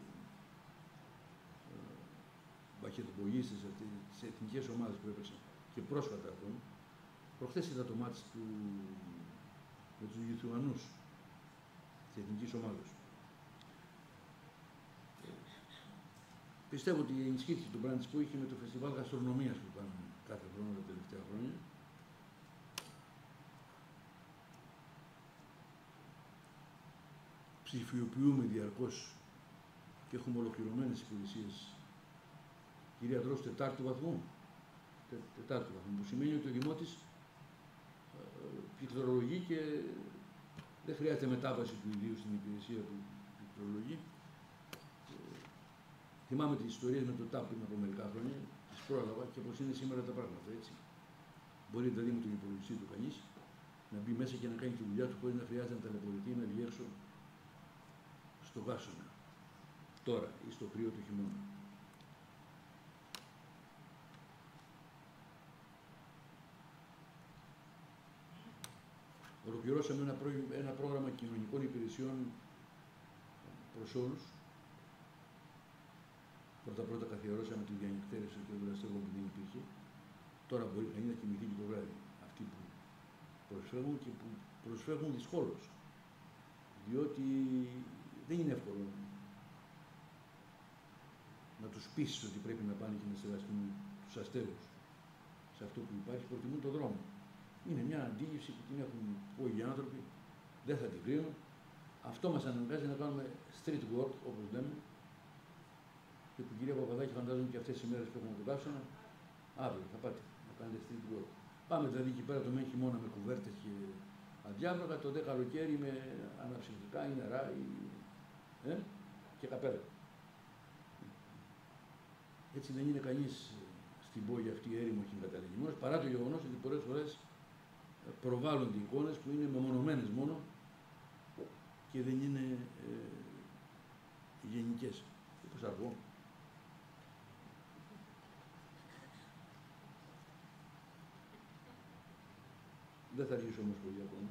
μπαχετμπολίστες, τις εθνικές ομάδες που έπαιξαν και πρόσφατα ακόμη. Προχθές είδα το μάτς του... με τους Λιθουανούς της εθνικής ομάδας. Πιστεύω ότι ενισχύθηκε το brand που είχε με το φεστιβάλ γαστρονομίας που κάνουμε κάθε χρόνο τα τελευταία χρόνια. Ψηφιοποιούμε διαρκώς και έχουμε ολοκληρωμένες υπηρεσίες κυριατρός τετάρτου βαθμού, τε, τετάρτου βαθμού, που σημαίνει ότι ο δημότης ε, πληκτρολογεί και δεν χρειάζεται μετάβαση του ιδίου στην υπηρεσία που πληκτρολογεί. Ε, θυμάμαι τις ιστορίες με το ΤΑΠ πριν από μερικά χρόνια, τις πρόλαβα και πώς είναι σήμερα τα πράγματα, έτσι. Μπορεί δηλαδή με τον υπολογιστή του κανείς να μπει μέσα και να κάνει τη δουλειά του χωρίς να χρειάζεται να ταλαιπωρηθεί να βγει έξω στο Βάσονα, τώρα ή στο κρύο του χειμώνα. Ολοκληρώσαμε ένα, πρό... ένα πρόγραμμα κοινωνικών υπηρεσιών προς όλους. Πρώτα-πρώτα καθιερώσαμε τη διανυκτέρευση του Ευρωστέγου που δεν υπήρχε. Τώρα μπορεί κανείς να κοιμηθεί και το βράδυ. Αυτοί που προσφεύγουν και που προσφεύγουν δυσκόλως. Διότι δεν είναι εύκολο να τους πείσεις ότι πρέπει να πάνε και να σεβαστούν τους αστέρους. Σε αυτό που υπάρχει προτιμούν τον δρόμο. Είναι μια αντίληψη που την έχουν όλοι οι άνθρωποι, δεν θα την κρίνουν. Αυτό μας αναγκάζει να κάνουμε street work, όπως λέμε. Και την κυρία Παπαδάκη φαντάζομαι και αυτές τις μέρες που έχουμε τον καύσωνα, αύριο θα πάτε να κάνετε street work. Πάμε δηλαδή εκεί πέρα το μεν χειμώνα με κουβέρτες και αδιάβραγα, το δε καλοκαίρι με αναψυκτικά ή νερά ή, ε, και καπέλα. Έτσι δεν είναι κανείς στην πόλη αυτή έρημο και εγκαταλεγειμός, παρά το γεγονός ότι πολλές φορές προβάλλονται εικόνες που είναι μεμονωμένες μόνο και δεν είναι ε, γενικές. Όπως αργό. Δεν θα αργήσω όμως πολύ ακόμα.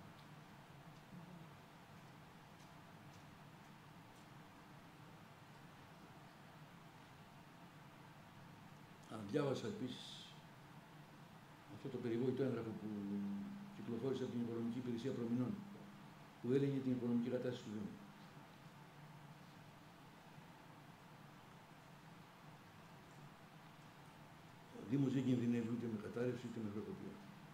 Αν διάβασα επίσης αυτό το περιβόητο έγγραφο που κυκλοφόρησε από την Οικονομική Υπηρεσία Προμηνών, που έλεγε την οικονομική κατάσταση του Δήμου. Ο Δήμος δεν κινδυνεύει ούτε με κατάρρευση ούτε με χρεοκοπία.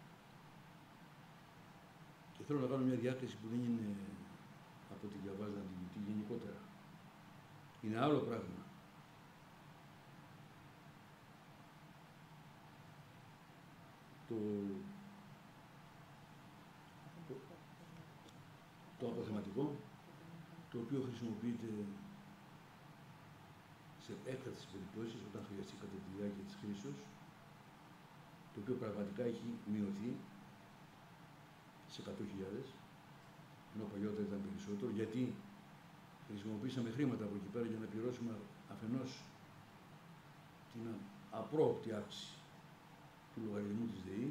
Και θέλω να κάνω μια διάκριση που δεν είναι από ό,τι διαβάζω αντιληπτή γενικότερα. Είναι άλλο πράγμα το, το, το αποθεματικό, το οποίο χρησιμοποιείται σε έκτακτες περιπτώσεις όταν χρειαστεί κατά τη διάρκεια της κρίσεως, το οποίο πραγματικά έχει μειωθεί σε εκατό χιλιάδες, ενώ παλιότερα ήταν περισσότερο, γιατί χρησιμοποίησαμε χρήματα από εκεί πέρα για να πληρώσουμε αφενός την απρόοπτη αύξηση του λογαριασμού της ΔΕΗ,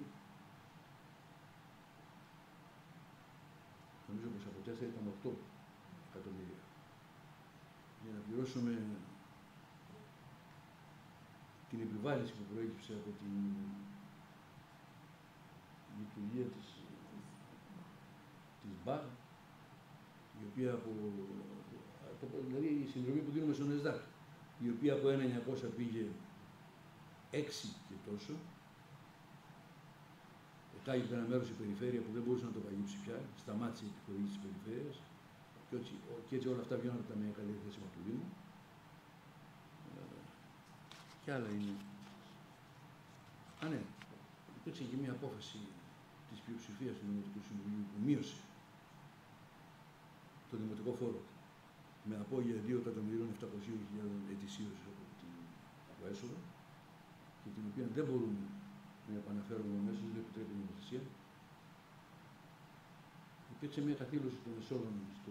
νομίζω πως από τέσσερα ήταν οκτώ εκατομμύρια, για να πληρώσουμε την επιβάρυνση που προέκυψε από την λειτουργία της, της ΜΠΑΓ, η οποία από, δηλαδή η συνδρομή που δίνουμε στον ΕΣΔΑΚ, η οποία από ένα χιλιάδες εννιακόσια πήγε έξι και τόσο, εκάγεται ένα μέρος η περιφέρεια που δεν μπορούσε να το καλύψει πια, σταμάτησε η επιχορήγηση της περιφέρειας και έτσι, και έτσι όλα αυτά βγαίνουν από τα ταμεία διαθέσιμα του Δήμου. Και άλλα είναι. Α, ναι, υπήρξε και μια απόφαση της πλειοψηφίας του Δημοτικού Συμβουλίου που μείωσε το δημοτικό φόρο με απώλεια δύο εκατομμυρίων επτακόσιες χιλιάδες ετησίως από έσοδα και την οποία δεν μπορούμε να επαναφέρουμε αμέσως, δεν επιτρέπει η νομοθεσία. Υπήρξε μια καθήλωση των εσόδων στο...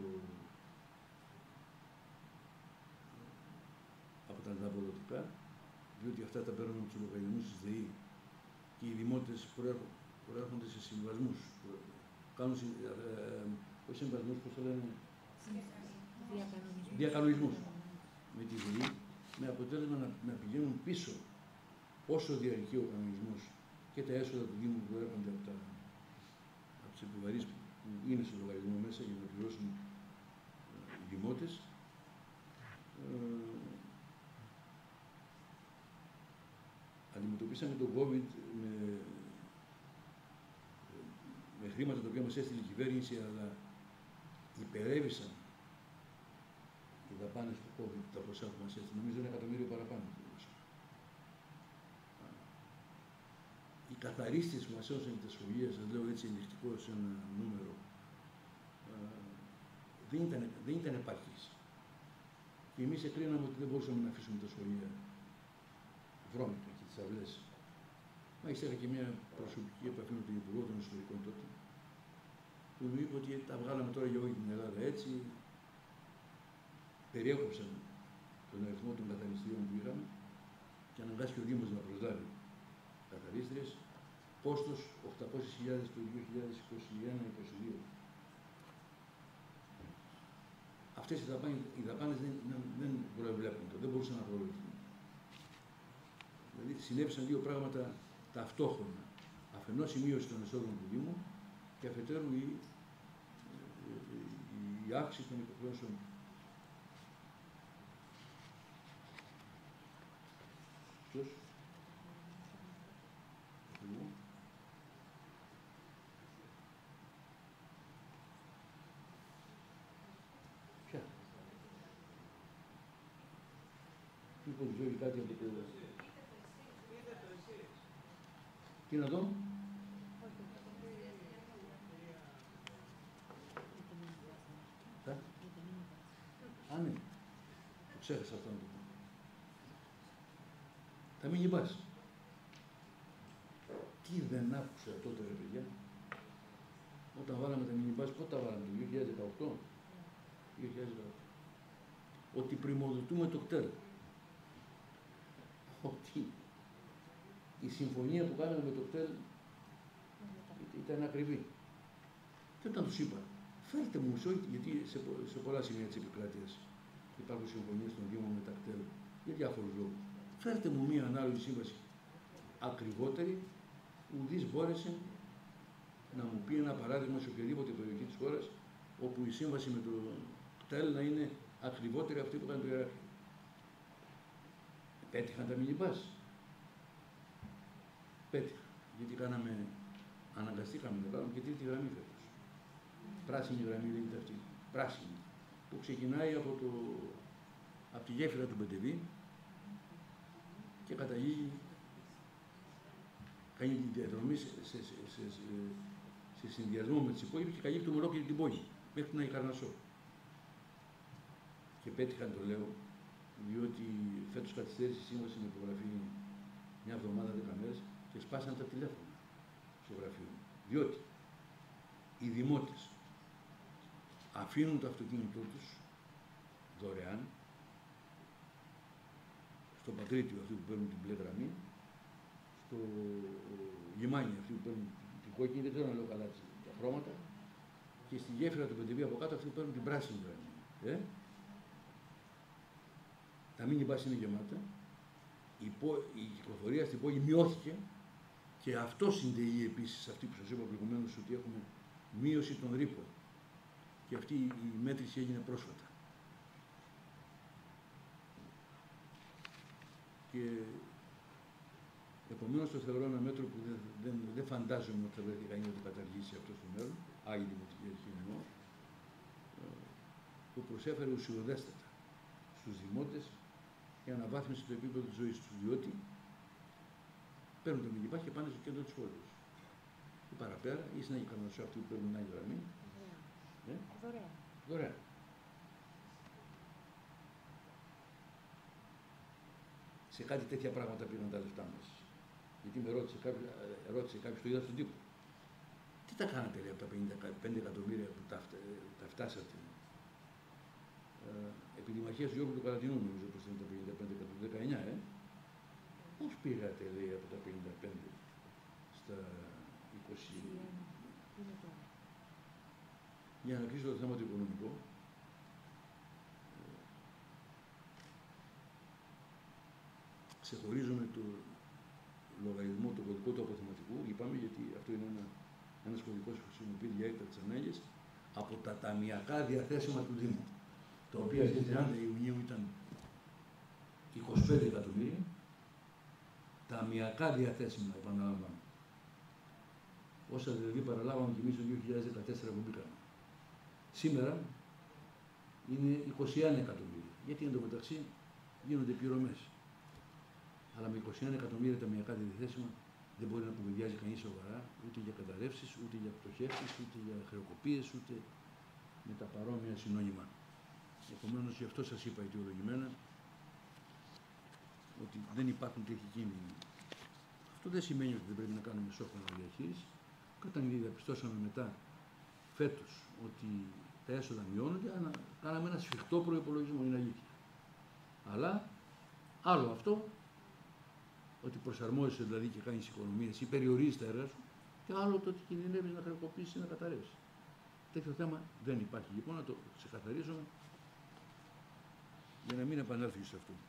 από τα ανταποδοτικά, διότι αυτά τα παίρνουν από τους λογαριασμούς της ΔΕΗ και οι δημότες προέρχονται σε συμβασμούς. Κάνουν συ... ε, όχι συμβασμούς, πώς το λένε, Διακανονισμούς. διακανονισμούς με τη ΔΕΗ, με αποτέλεσμα να, να πηγαίνουν πίσω όσο διαρκεί ο κανονισμός και τα έσοδα του Δήμου που προέρχονται από, τα, από τις επιβαρύσεις που είναι στο λογαριασμό μέσα για να πληρώσουν ε, οι δημότες. Ε, αντιμετωπίσαμε τον COVID με, με χρήματα τα οποία μας έστειλε η κυβέρνηση, αλλά υπερέβησαν οι δαπάνες του COVID, τα ποσά που μας έστειλε, νομίζω ένα εκατομμύριο παραπάνω. Οι καθαρίστες που μας έδωσαν τα σχολεία, σας λέω έτσι ενδεικτικό σε ένα νούμερο, δεν ήταν, δεν ήταν επαρκής. Και εμείς εκρίναμε ότι δεν μπορούσαμε να αφήσουμε τα σχολεία βρώμικα και τις αυλές. Μάλιστα είχα και μια προσωπική επαφή με τον Υπουργό των Ιστορικών τότε, που μου είπε ότι τα βγάλαμε τώρα για όλη την Ελλάδα έτσι, περιέκοψαν τον αριθμό των καθαριστριών που είχαμε και αναγκάστηκε ο Δήμος να προσλάβει καθαρίστριες, κόστος οκτακόσιες χιλιάδες το δύο χιλιάδες είκοσι ένα είκοσι δύο. Αυτές οι δαπάνες, οι δαπάνες δεν, δεν, δεν προεβλέπονται, δεν μπορούσαν να προβληθούν. Δηλαδή συνέβησαν δύο πράγματα ταυτόχρονα. Αφενός η μείωση των εσόδων του Δήμου και αφετέρου η, η, η αύξηση των υποχρεώσεων. Ποιος? Ποια? Μήπως ζωή κάτι από το... Τι να δω? Α, ναι. Το ξέχασα αυτό να το πω. Τα μινιμπάς. Τι δεν άκουσα τότε, ρε παιδιά. Όταν βάλαμε τα μινιμπάς, πότε τα βάλαμε, το δύο χιλιάδες δεκαοκτώ. δύο χιλιάδες δεκαοκτώ. Ότι πρημοδοτούμε το κτέλ. Ότι η συμφωνία που κάναμε με το κτέλ ήταν ακριβή. Και όταν τους είπα, φέρτε μου, γιατί σε, σε πολλά σημεία της επικράτειας υπάρχουν συμφωνίες στον Δήμο με τα κτέλ για διάφορους λόγους. Φέρτε μου μία ανάλογη σύμβαση ακριβότερη, ουδής μπόρεσε να μου πει ένα παράδειγμα σε οποιαδήποτε περιοχή της χώρας όπου η σύμβαση με το κτέλ να είναι ακριβότερη αυτή που κάνει το Ηράκλειο. Πέτυχαν τα μινιμπάς. Πέτυχα. Γιατί κάναμε, αναγκαστήκαμε να κάνουμε και τρίτη γραμμή φέτος. Πράσινη γραμμή λέγεται αυτή. Πράσινη. Που ξεκινάει από, το, από τη γέφυρα του Μπεντεβή και καταλήγει, κάνει την διαδρομή σε, σε, σε, σε, σε, σε συνδυασμό με τις υπόλοιπες και καλύπτουμε ολόκληρη την πόλη, μέχρι την Αϊκαρνασσό. Και πέτυχαν, το λέω, διότι φέτος καθυστέρησε η σύμβαση με υπογραφή μια εβδομάδα, δέκα μέρες και σπάσαν τα τηλέφωνα στο γραφείο μου. Διότι οι δημότες αφήνουν το αυτοκίνητό τους δωρεάν στο Πατρίτιο αυτοί που παίρνουν την μπλε γραμμή, στο Λιμάνι αυτοί που παίρνουν την κόκκινη, δεν ξέρω να λέω καλά τα χρώματα, και στη γέφυρα του Πεντεβή από κάτω αυτοί που παίρνουν την πράσινη γραμμή. Ε? Τα μίνι μπας είναι γεμάτα, η, η κυκλοφορία στην πόλη μειώθηκε και αυτό συνδεεί επίσης αυτή που σας είπα προηγουμένως ότι έχουμε μείωση των ρήπων και αυτή η μέτρηση έγινε πρόσφατα. Και επομένως το θεωρώ ένα μέτρο που δεν, δεν, δεν φαντάζομαι ότι θα βρεθεί κανείς να το καταργήσει αυτό στο μέλλον, άλλη δημοτική αρχή εννοώ, που προσέφερε ουσιοδέστατα στους δημότες για αναβάθμιση του επίπεδου της ζωής τους, διότι παίρνουν το μηνυπά και πάνε στο κέντρο της πόλης. Ή παραπέρα, ή στην Αγία Κανονισό αυτοί που παίρνουν άλλη γραμμή. Ε? Δωρεάν. Δωρεάν. Σε κάτι τέτοια πράγματα πήγαν τα λεφτά μας. Γιατί με ρώτησε κάποιος, ρώτησε κάποιος το είδα στον τύπο. Τι τα κάνατε λέει από τα πενήντα πέντε εκατομμύρια που τα, τα φτάσατε. Ε, επί Δημαρχίας του Γιώργου του Καλατινού νομίζω πως ήταν τα πενήντα πέντε εκατομμύρια, δεκαεννιά, ε. Πώς πήγατε λέει από τα πενήντα πέντε στα είκοσι. Για να κλείσω το θέμα το οικονομικό. Ξεχωρίζουμε το λογαριασμό, το κωδικό του αποθεματικού, είπαμε, γιατί αυτό είναι ένα, ένας κωδικός που χρησιμοποιείται για έκτακτες ανάγκες, από τα ταμιακά διαθέσιμα του Δήμου, τα οποία στις τριάντα Ιουνίου ήταν είκοσι πέντε εκατομμύρια, ταμιακά διαθέσιμα, επαναλαμβάνω. Όσα δηλαδή παραλάβαμε και εμείς το δύο χιλιάδες δεκατέσσερα που μπήκαμε. Σήμερα είναι είκοσι ένα εκατομμύρια, γιατί εντωμεταξύ γίνονται πληρωμές. Αλλά με είκοσι ένα εκατομμύρια ταμιακά διαθέσιμα δεν μπορεί να κουβεντιάζει κανείς σοβαρά ούτε για καταρρεύσεις, ούτε για πτωχεύσεις, ούτε για χρεοκοπίες, ούτε με τα παρόμοια συνώνυμα. Επομένως, γι' αυτό σας είπα αιτιολογημένα ότι δεν υπάρχουν τέτοιοι κίνδυνοι. Αυτό δεν σημαίνει ότι δεν πρέπει να κάνουμε σόφρονα διαχείριση. Όταν διαπιστώσαμε μετά φέτος ότι τα έσοδα μειώνονται, κάναμε ένα σφιχτό προϋπολογισμό, είναι αλήθεια. Αλλά άλλο αυτό, ότι προσαρμόζεσαι δηλαδή και κάνεις οικονομίες ή περιορίζεις τα έργα σου, και άλλο το ότι κινδυνεύεις να χρεοκοπήσεις ή να καταρρεύσεις. Τέτοιο θέμα δεν υπάρχει. Λοιπόν, να το ξεκαθαρίσουμε για να μην επανέλθει σε αυτό.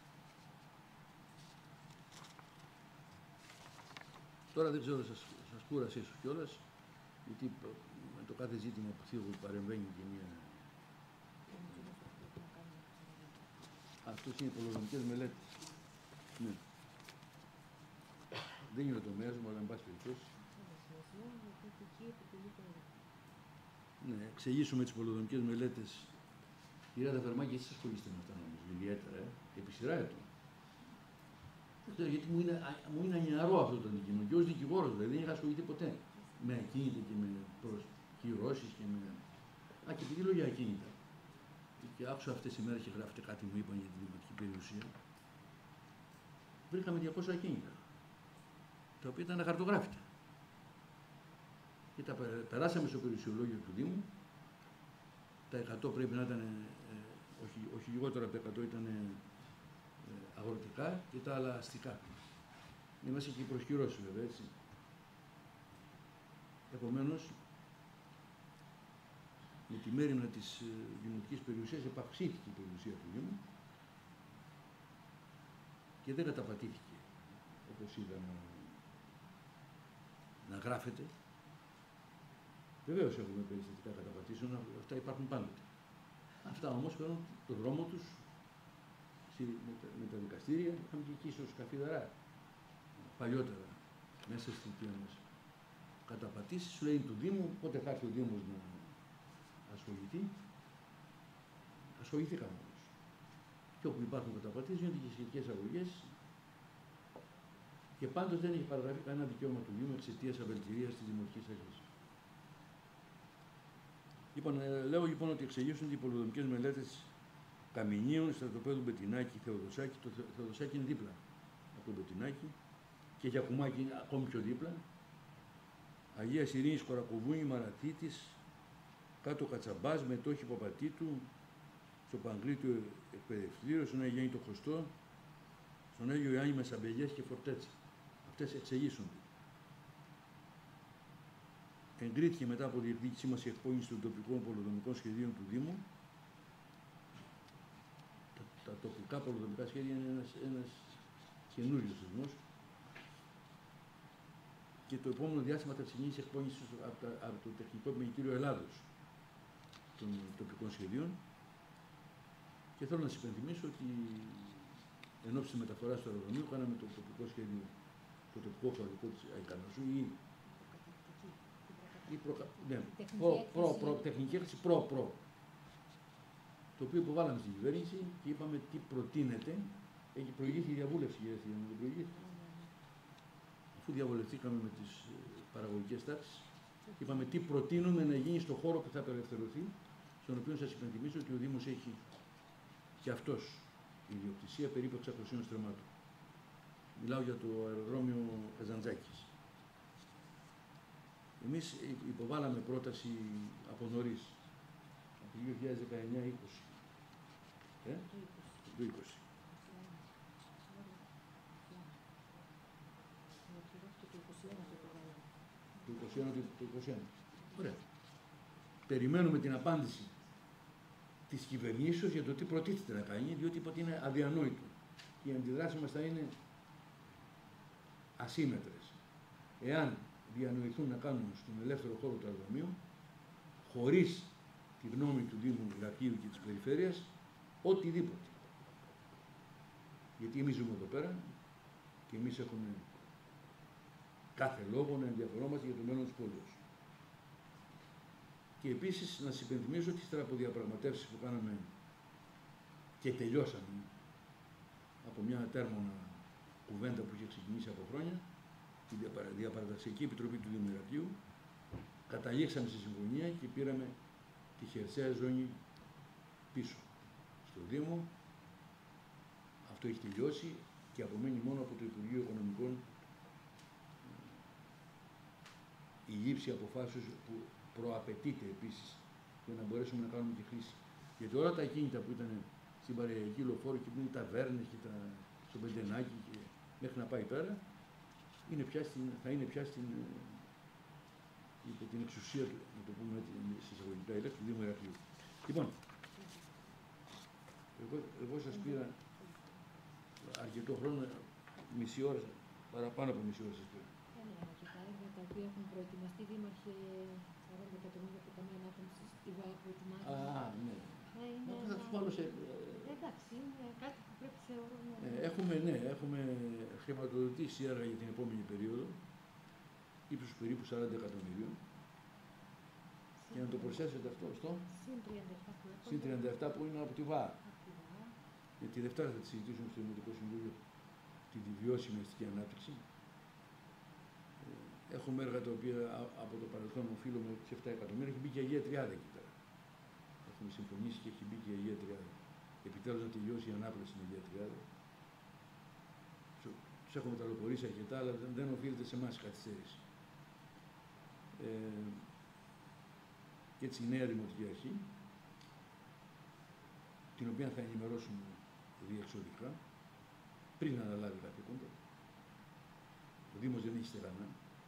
Τώρα δεν ξέρω, σας, σας κούρασε ίσως κιόλας, γιατί με το κάθε ζήτημα που θίγω παρεμβαίνει και μια... Αυτός είναι υπολογιστικές μελέτες. Ναι. Δεν είναι το μέσο, αλλά εν πάση περιπτώσει. Ναι, εξηγήσουμε τις πολυδομικές μελέτες. Κυρία Ταφερμάκη, εσείς ασχολείστε με αυτά νομίζω, ιδιαίτερα, ε, επί σειρά ετών. Δεν ξέρω, γιατί μου είναι, μου είναι ανιαρό αυτό το αντικείμενο. Και ως δικηγόρος δηλαδή δεν είχα ασχοληθεί ποτέ με ακίνητα και με κυρώσεις και με. Α, και επειδή λέω για ακίνητα. Και άκουσα αυτές τις μέρες και γράφετε κάτι μου είπαν για τη δημοτική περιουσία. Βρήκαμε διακόσια ακίνητα, τα οποία ήταν αχαρτογράφητα. Και τα περάσαμε στο περιουσιολόγιο του Δήμου. Τα εκατό πρέπει να ήταν, ε, όχι, όχι λιγότερο από τα εκατό ήταν ε, αγροτικά και τα άλλα αστικά. Είμαστε και οι προσκυρώσεις βέβαια, έτσι. Επομένως, με τη μέριμνα της ε, δημοτικής περιουσίας επαυξήθηκε η περιουσία του Δήμου και δεν καταπατήθηκε, όπως είδαμε, να γράφεται. Βεβαίως έχουμε περιστατικά καταπατήσεων, αυτά υπάρχουν πάντοτε. Αυτά όμως παίρνουν το δρόμο τους με τα, με τα δικαστήρια. Είχαμε και εκεί ίσως Καφιδαρά, παλιότερα, μέσα στην θητεία μας. Καταπατήσεις, σου λέει του Δήμου, πότε θα έρθει ο Δήμος να ασχοληθεί. Ασχοληθήκαμε όμως. Και όπου υπάρχουν καταπατήσεις, γίνονται και σχετικές αγωγές. Και πάντως δεν έχει παραγραφεί κανένα δικαίωμα του Δήμου εξαιτίας αβελτηρίας της δημοτικής αρχής. Λοιπόν, λέω λοιπόν ότι εξηγήσουν οι πολυδομικές μελέτες Καμινίων, στρατοπέδου Μπετινάκη, Θεοδοσάκη. Το Θεοδοσάκη είναι δίπλα από το Μπετινάκη και Γιακουμάκη είναι ακόμη πιο δίπλα. Αγίας Ειρήνης, Κορακοβούνη, Μαρατήτης, κάτω Κατσαμπάς, Μετόχη Παπατήτου, στο Παγκλήτιο Εκπαιδευτήριο, στον Αγιάννη το Χωστό, στον Άγιο Ιωάννη Μεσαμπελιές και Φορτέτσα. Αυτές εξελίσσονται. Εγκρίθηκε μετά από διεκδίκησή μας η εκπόνηση των τοπικών πολεοδομικών σχεδίων του Δήμου. Τα, τα τοπικά πολεοδομικά σχέδια είναι ένας, ένας καινούριος θεσμός. Και το επόμενο διάστημα θα ξεκινήσει η εκπόνηση από, από το Τεχνικό Επιμελητήριο Ελλάδος των τοπικών σχεδίων. Και θέλω να σας υπενθυμίσω ότι εν ώψη της μεταφοράς του αεροδρομίου κάναμε το τοπικό σχέδιο, το τοπικό χωρικό της Αϊκανασού ή η προ, ναι, προ, προ, προ, τεχνική έκθεση προ-προ, το οποίο υποβάλαμε στην κυβέρνηση και είπαμε τι προτείνεται. Έχει προηγήθει η διαβούλευση, για να το προηγήθει. Αφού διαβολευτήκαμε με τις παραγωγικές τάξεις, είπαμε τι προτείνουμε να γίνει στο χώρο που θα απελευθερωθεί, στον οποίο σας υπενθυμίσω ότι ο Δήμος έχει και αυτός ιδιοκτησία περίπου εξακόσια στρεμμάτων. Μιλάω για το αεροδρόμιο Καζαντζάκης. Εμείς υποβάλαμε πρόταση από νωρίς, από το δύο χιλιάδες δεκαεννιά είκοσι. Ε? Το είκοσι. Το είκοσι ένα, το είκοσι ένα. Ωραία. Περιμένουμε την απάντηση της κυβερνήσεως για το τι προτίθεται να κάνει, διότι είπα ότι είναι αδιανόητο. Και οι αντιδράσεις μας θα είναι ασύμμετρες. Εάν διανοηθούν να κάνουν στον ελεύθερο χώρο του αεροδρομίου, χωρίς τη γνώμη του Δήμου Ηρακλείου και της Περιφέρειας, οτιδήποτε. Γιατί εμείς ζούμε εδώ πέρα και εμείς έχουμε κάθε λόγο να ενδιαφερόμαστε για το μέλλον της πόλης. Και επίσης να σας υπενθυμίσω ότι ύστερα από διαπραγματεύσεις που κάναμε και τελειώσαμε από μια τέρμονα κουβέντα που είχε ξεκινήσει από χρόνια, τη Διαπαραταξιακή Επιτροπή του Δήμου Ηρακλείου, καταλήξαμε στη συμφωνία και πήραμε τη χερσαία ζώνη πίσω στο Δήμο. Αυτό έχει τελειώσει και απομένει μόνο από το Υπουργείο Οικονομικών η λήψη αποφάσεως που προαπαιτείται επίσης για να μπορέσουμε να κάνουμε τη χρήση. Γιατί όλα τα ακίνητα που ήταν στην Παραλιακή Λεωφόρο και που είναι τα Βέρνες και τα, στο Πεντενάκι και μέχρι να πάει πέρα, είναι πια στην, θα είναι πια στην, υπό την εξουσία του, να το πούμε έτσι, στις εισαγωγικά ηλέκτρου του Δήμου Ηρακλείου. Λοιπόν, εγώ, εγώ σας πήρα αρκετό χρόνο, μισή ώρα, παραπάνω από μισή ώρα σας πήρα. Και τα έργα τα οποία έχουν προετοιμαστεί, Δήμαρχε, σαράντα εκατομμύρια από Ταμείο Ανάκαμψης, τη προετοιμάζουν. Α, ναι. Είναι θα τους βάλω σε... Εντάξει, είναι κάτι που πρέπει θεωρώ να... Ε, έχουμε, ναι, έχουμε χρηματοδοτήσει έργα για την επόμενη περίοδο, ύψους περίπου σαράντα εκατομμυρίων. Και να το προσθέσετε αυτό στο Συν τριάντα επτά που έχουμε. Συν τριάντα επτά που είναι από τη ΒΑ. Από τη ΒΑ. Γιατί τη Δευτέρα θα τη συζητήσουμε στο Δημοτικό Συμβούλιο τη βιώσιμη αστική ανάπτυξη. Ε, έχουμε έργα τα οποία από το παρελθόν οφείλουμε σε επτά εκατομμύρια. Έχει μπει και η Αγία Τριάδα εκεί πέρα. Έχουμε συμφωνήσει και έχει μπει και η Αγία Τριάδα. Επιτέλους να τελειώσει η ανάπλαση στην Αγία Τριάδα. Τους έχουμε ταλαιπωρήσει αρκετά, αλλά δεν, δεν οφείλεται σε εμάς η καθυστέρηση. Ε, και έτσι η νέα Δημοτική Αρχή, την οποία θα ενημερώσουμε διεξοδικά, πριν να αναλάβει καθήκοντα. Ο Δήμος δεν έχει στεγανά.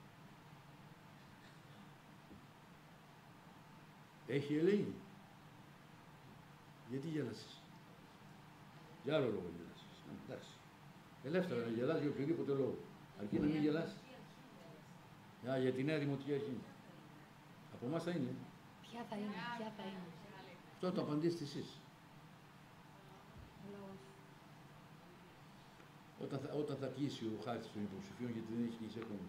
Έχει ελεήμη. Γιατί γέλασες? Για άλλο λόγο γελάσεις. Εντάξει. Ελεύθερα να γελάς για οποιοδήποτε λόγο. Αρκεί να μην γελάς. Για, για τη νέα Δημοτική Αρχή. Από εμάς θα είναι. Ποια θα είναι, ποια θα είναι. Αυτό το απαντήσετε εσείς. Αλλά όχι. Όταν θα, όταν θα κλείσει ο χάρτης των υποψηφίων, γιατί δεν έχει κλείσει ακόμη.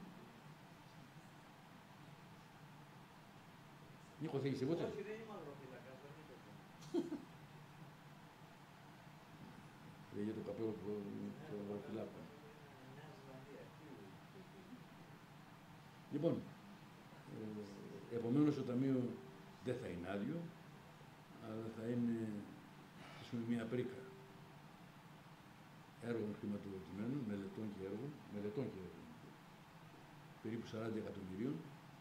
Νίκο, θέλεις τίποτα? Όχι, δεν είμαι αγροφύλακας, δεν είναι τίποτα. Λέει για το καπέλο του αγροφυλάκου. Νέα Ζηλανδία, εκεί. Λοιπόν, ε, επομένως το Ταμείο δεν θα είναι άδειο, αλλά θα είναι, ας πούμε, μια πρίκα έργων χρηματοδοτημένων, μελετών και έργων, μελετών και έργων, περίπου σαράντα εκατομμυρίων.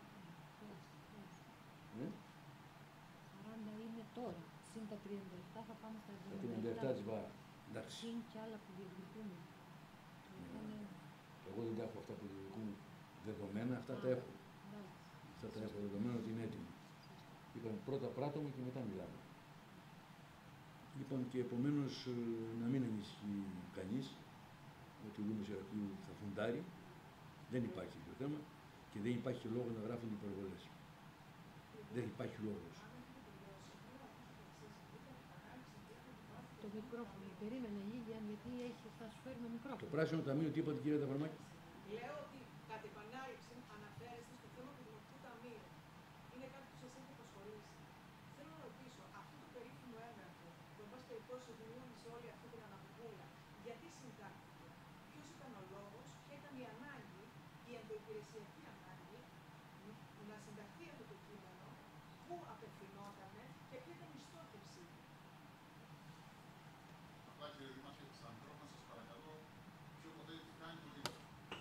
Ε? σαράντα είναι τώρα. Συν τα τριάντα επτά θα πάμε στα Τα τριάντα επτά της ΒΑ. Εντάξει. Συν και άλλα που διεκδικούμε. Ναι. Εγώ δεν τα έχω αυτά που δικού μου δεδομένα, αυτά τα έχω. Μάλιστα. Αυτά τα έχω δεδομένα ότι είναι έτοιμοι. Είπαμε πρώτα πράττουμε και μετά μιλάμε. Λοιπόν, και επομένως ε, να μην ανησυχεί κανείς ότι ο Δήμος Ηρακλείου θα φουντάρει. Δεν υπάρχει το θέμα και δεν υπάρχει λόγο να γράφουν υπερβολές. Δεν υπάρχει λόγος. Το μικρόφωνο. Περίμενε, Λίλιαν, γιατί έχει, θα σου φέρουμε μικρόφωνο. Το πράσινο ταμείο, τι είπατε κύριε Ταβαρμάκη? Λέω ότι κατ' επανάληψη αναφέρεστε στο θέμα του Δημοτικού Ταμείου. Είναι κάτι που σας έχει απασχολήσει. Θέλω να ρωτήσω, αυτό το περίφημο έγγραφο, που εν πάση περιπτώσει οδηγούν σε όλη αυτή την αναποπούλα, γιατί συντάχθηκε, ποιος ήταν ο λόγος, ποια ήταν η ανάγκη, η ενδοϊπηρεσιακή ανάγκη, να συνταχθεί αυτό το κείμενο, πού απευθυνόταν και ποια ήταν η στόχευση. Απλά κύριε Δήμαρχε, στα μικρόφωνα σας παρακαλώ, πιο ποτέ τι κάνει το Δήμο.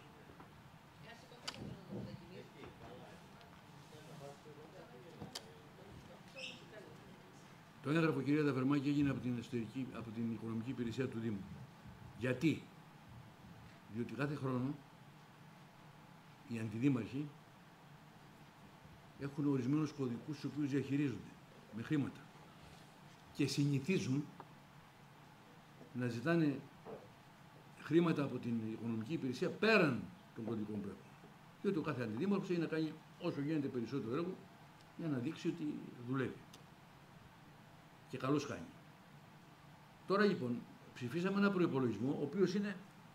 Το έγγραφο, κυρία Ταβερμάκη, έγινε από την, εσωτερική, από την οικονομική υπηρεσία του Δήμου. Γιατί? Διότι κάθε χρόνο οι αντιδήμαρχοι έχουν ορισμένους κωδικούς στους οποίους διαχειρίζονται με χρήματα και συνηθίζουν να ζητάνε χρήματα από την οικονομική υπηρεσία πέραν των κωδικών που έχουν. Διότι ο κάθε αντιδήμαρχος έχει να κάνει όσο γίνεται περισσότερο έργο για να δείξει ότι δουλεύει. Και καλώς κάνει. Τώρα λοιπόν ψηφίσαμε ένα προϋπολογισμό ο οποίος είναι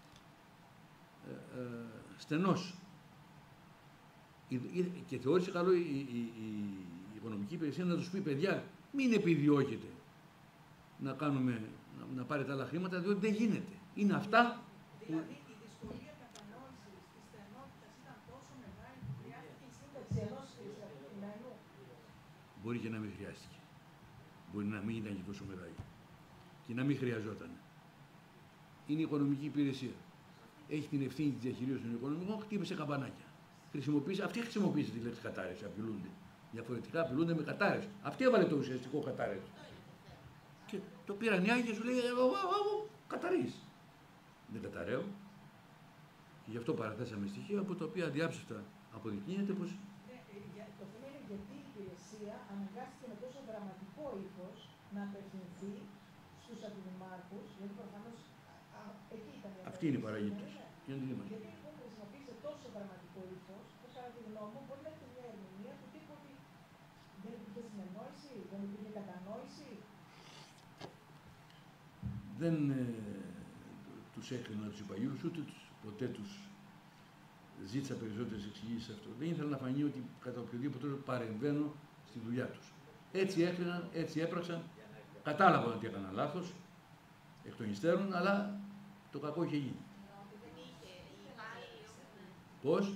ε, ε, στενός και θεώρησε καλό η, η, η, η οικονομική υπηρεσία να τους πει, παιδιά, μην επιδιώκετε να, κάνουμε, να, να πάρετε άλλα χρήματα, διότι δεν γίνεται. Είναι αυτά που... Δηλαδή η δυσκολία κατανόησης της στενότητας ήταν τόσο μεγάλη που χρειάστηκε η σύνταξη ενός κειμένου. Μπορεί και να μην χρειάστηκε. Μπορεί να μην ήταν και τόσο μεγάλη. Και να μην χρειαζόταν. Είναι η οικονομική υπηρεσία. Έχει την ευθύνη της διαχειρίσεως των οικονομικών, χτύπησε καμπανάκια. Χρησιμοποίησε, αυτή χρησιμοποίησε τη λέξη κατάρρευση, απειλούνται. Διαφορετικά απειλούνται με κατάρρευση. Αυτή έβαλε το ουσιαστικό κατάρρευση. Και το πήραν οι άλλοι και σου λέει, εγώ, εγώ, εγώ, καταρρείς. Δεν καταραίω. Και γι' αυτό παραθέσαμε στοιχεία από τα οποία αδιάψευτα αποδεικνύεται πως. Ναι, το θέμα είναι γιατί η υπηρεσία αναγκάστηκε με τόσο δραματικό ύφος να απευθυνθεί στους αντιδημάρχους, γιατί προφανώς εκεί ήταν η Αυτή είναι η παραγήτηση. Γιατί λοιπόν χρησιμοποίησε τόσο δραματικό ύφος, που κατά τη γνώμη μου μπορεί να έχει μια ερμηνεία του τύπου ότι δεν υπήρχε συνεννόηση, δεν υπήρχε κατανόηση. Δεν ε, τους έκρινα τους υπαλλήλους, ούτε τους, ποτέ τους ζήτησα περισσότερες εξηγήσεις σε αυτό. Δεν ήθελα να φανεί ότι κατά οποιοδήποτε τρόπο παρεμβαίνω στη δουλειά τους. Έτσι έκριναν, έτσι έπραξαν, κατάλαβαν ότι έκαναν λάθος εκ των υστέρων, αλλά το κακό είχε γίνει. Πώς?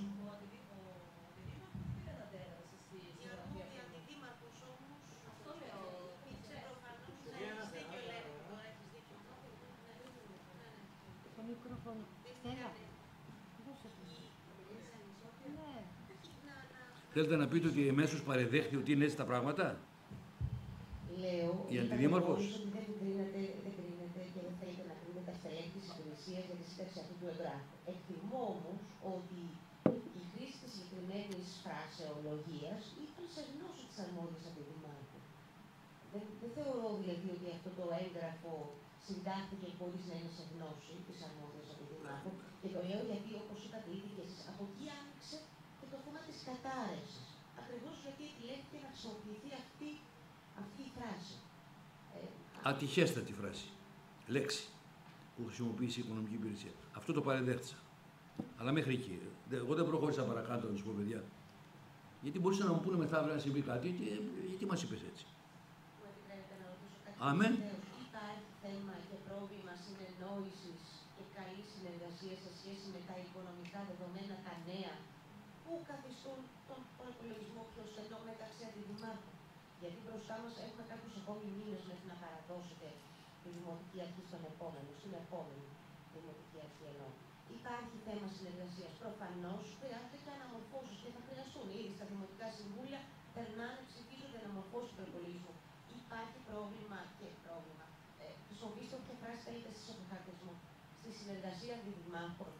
Το μικρόφωνο. Στέλλα. Δώσε το. Ναι. Θέλετε να πείτε ότι εμέσως παρεδέχθη ότι είναι έτσι τα πράγματα? Λέω η αντιδήμαρχος. ότι δεν κρίνεται, δεν κρίνεται και δεν θέλετε να κρίνετε τα στελέχη της υπηρεσίας για τη σύνταξη αυτού του εγγράφου. Εκτιμώ όμως ότι η χρήση της συγκεκριμένης φρασεολογίας ήταν σε γνώση της αρμόδιας αντιδημάρχου. Δεν, δεν θεωρώ δηλαδή ότι αυτό το έγγραφο συντάχθηκε χωρίς να είναι σε γνώση της αρμόδιας αντιδημάρχου. Και το λέω γιατί, όπως είπατε ήδη και εσείς, από εκεί άνοιξε και το θέμα της κατάρρευσης. Ακριβώς γιατί επιλέχθηκε να χρησιμοποιηθεί αυτή, αυτή η φράση. Ε, Ατυχέστατη φράση. Λέξη που χρησιμοποίησε η οικονομική υπηρεσία. Αυτό το παρεδέχτησα. Αλλά μέχρι εκεί. Εγώ δεν προχώρησα παρακάτω να σου πω, παιδιά. Γιατί μπορούσαν να μου πούνε μεθαύριο να συμβεί κάτι, και, γιατί μας είπες έτσι. Μου επιτρέπετε να ρωτήσω κάτι. Αμέν. Υπάρχει θέμα και πρόβλημα συνεννόησης και καλή συνεργασία σε σχέση με τα οικονομικά δεδομένα, τα νέα, που καθιστούν τον προϋπολογισμό πιο στενό μεταξύ αντιδημάρχων. Γιατί μπροστά μας έχουμε κάποιους ακόμη μήνες μέχρι να παραδώσετε τη Δημοτική Αρχή στον επόμενο, στην επόμενη Δημοτική Αρχή εννοώ. Υπάρχει θέμα συνεργασίας. Προφανώς χρειάζεται και αναμορφώσεις και θα χρειαστούν. Ήδη στα Δημοτικά Συμβούλια περνάνε, ψηφίζονται αναμορφώσεις του προϋπολογισμού. Υπάρχει πρόβλημα και πρόβλημα. Ε, χρησιμοποιήστε όποια φράση θέλετε εσείς από χαρτισμό. Στη συνεργασία αντιδημάρχων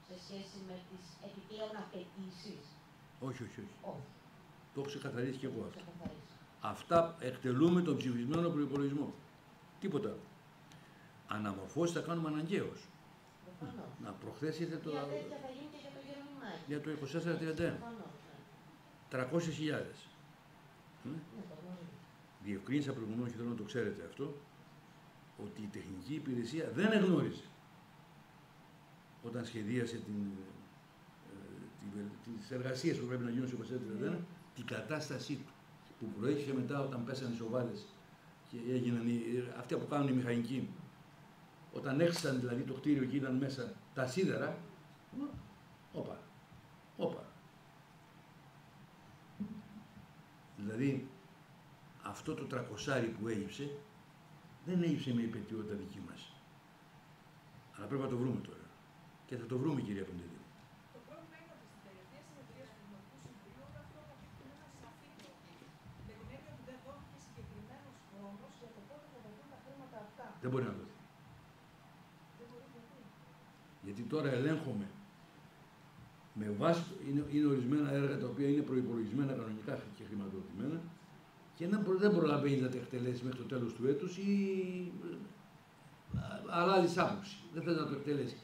σε σχέση με τις επιπλέον απαιτήσεις? Όχι, όχι, όχι. Όχι. Το έχω ξεκαθαρίσει και εγώ αυτό. Ξεκαθαρίσει. Αυτά εκτελούμε τον ψηφισμένο προϋπολογισμό. Τίποτα άλλο. Αναμορφώσεις θα κάνουμε αναγκαίως. Προφανώς. Να προχθές ήρθε το... Μια τέτοια θα γίνει και για το Γερονιμάκι. για το είκοσι τέσσερα τριάντα ένα. Προφανώς, ναι. τριακόσιες χιλιάδες. Ναι, το γνωρίζω. Διευκρίνησα προηγουμένως και θέλω να το ξέρετε αυτό, ότι η τεχνική υπηρεσία δεν εγνώριζε όταν σχεδίασε την, ε, τις εργασίες που πρέπει να γίνουν στο είκοσι τέσσερα τριάντα ένα, την κατάστασή του, που προέκυψε μετά όταν πέσανε οι σοβάδες και έγιναν οι, αυτοί που κάνουν οι μηχανικοί, όταν έξαν δηλαδή το κτίριο και είδαν μέσα τα σίδερα, όπα, όπα. Δηλαδή, αυτό το τρακοσάρι που έγιψε, δεν έγιψε με υπετιότητα δική μας. Αλλά πρέπει να το βρούμε τώρα. Και θα το βρούμε, κυρία Πεντελή. Το πρόβλημα είναι ότι στην τελευταία συνεδρία του Δημοτικού Συμβουλίου όλο αυτό αποδείχθηκε με ένα σαφή τρόπο. Με την έννοια ότι δεν δόθηκε συγκεκριμένο χρόνο για το πότε θα δοθούν τα χρήματα αυτά. Δεν μπορεί να δοθεί. Δεν μπορεί να δοθεί. Γιατί τώρα ελέγχομαι. Με βάση, είναι, είναι ορισμένα έργα τα οποία είναι προϋπολογισμένα κανονικά και χρηματοδοτημένα και να, δεν προλαβαίνει να τα εκτελέσει μέχρι το τέλος του έτους ή αλλά άλλη άποψη. Δεν θέλει να το εκτελέσει.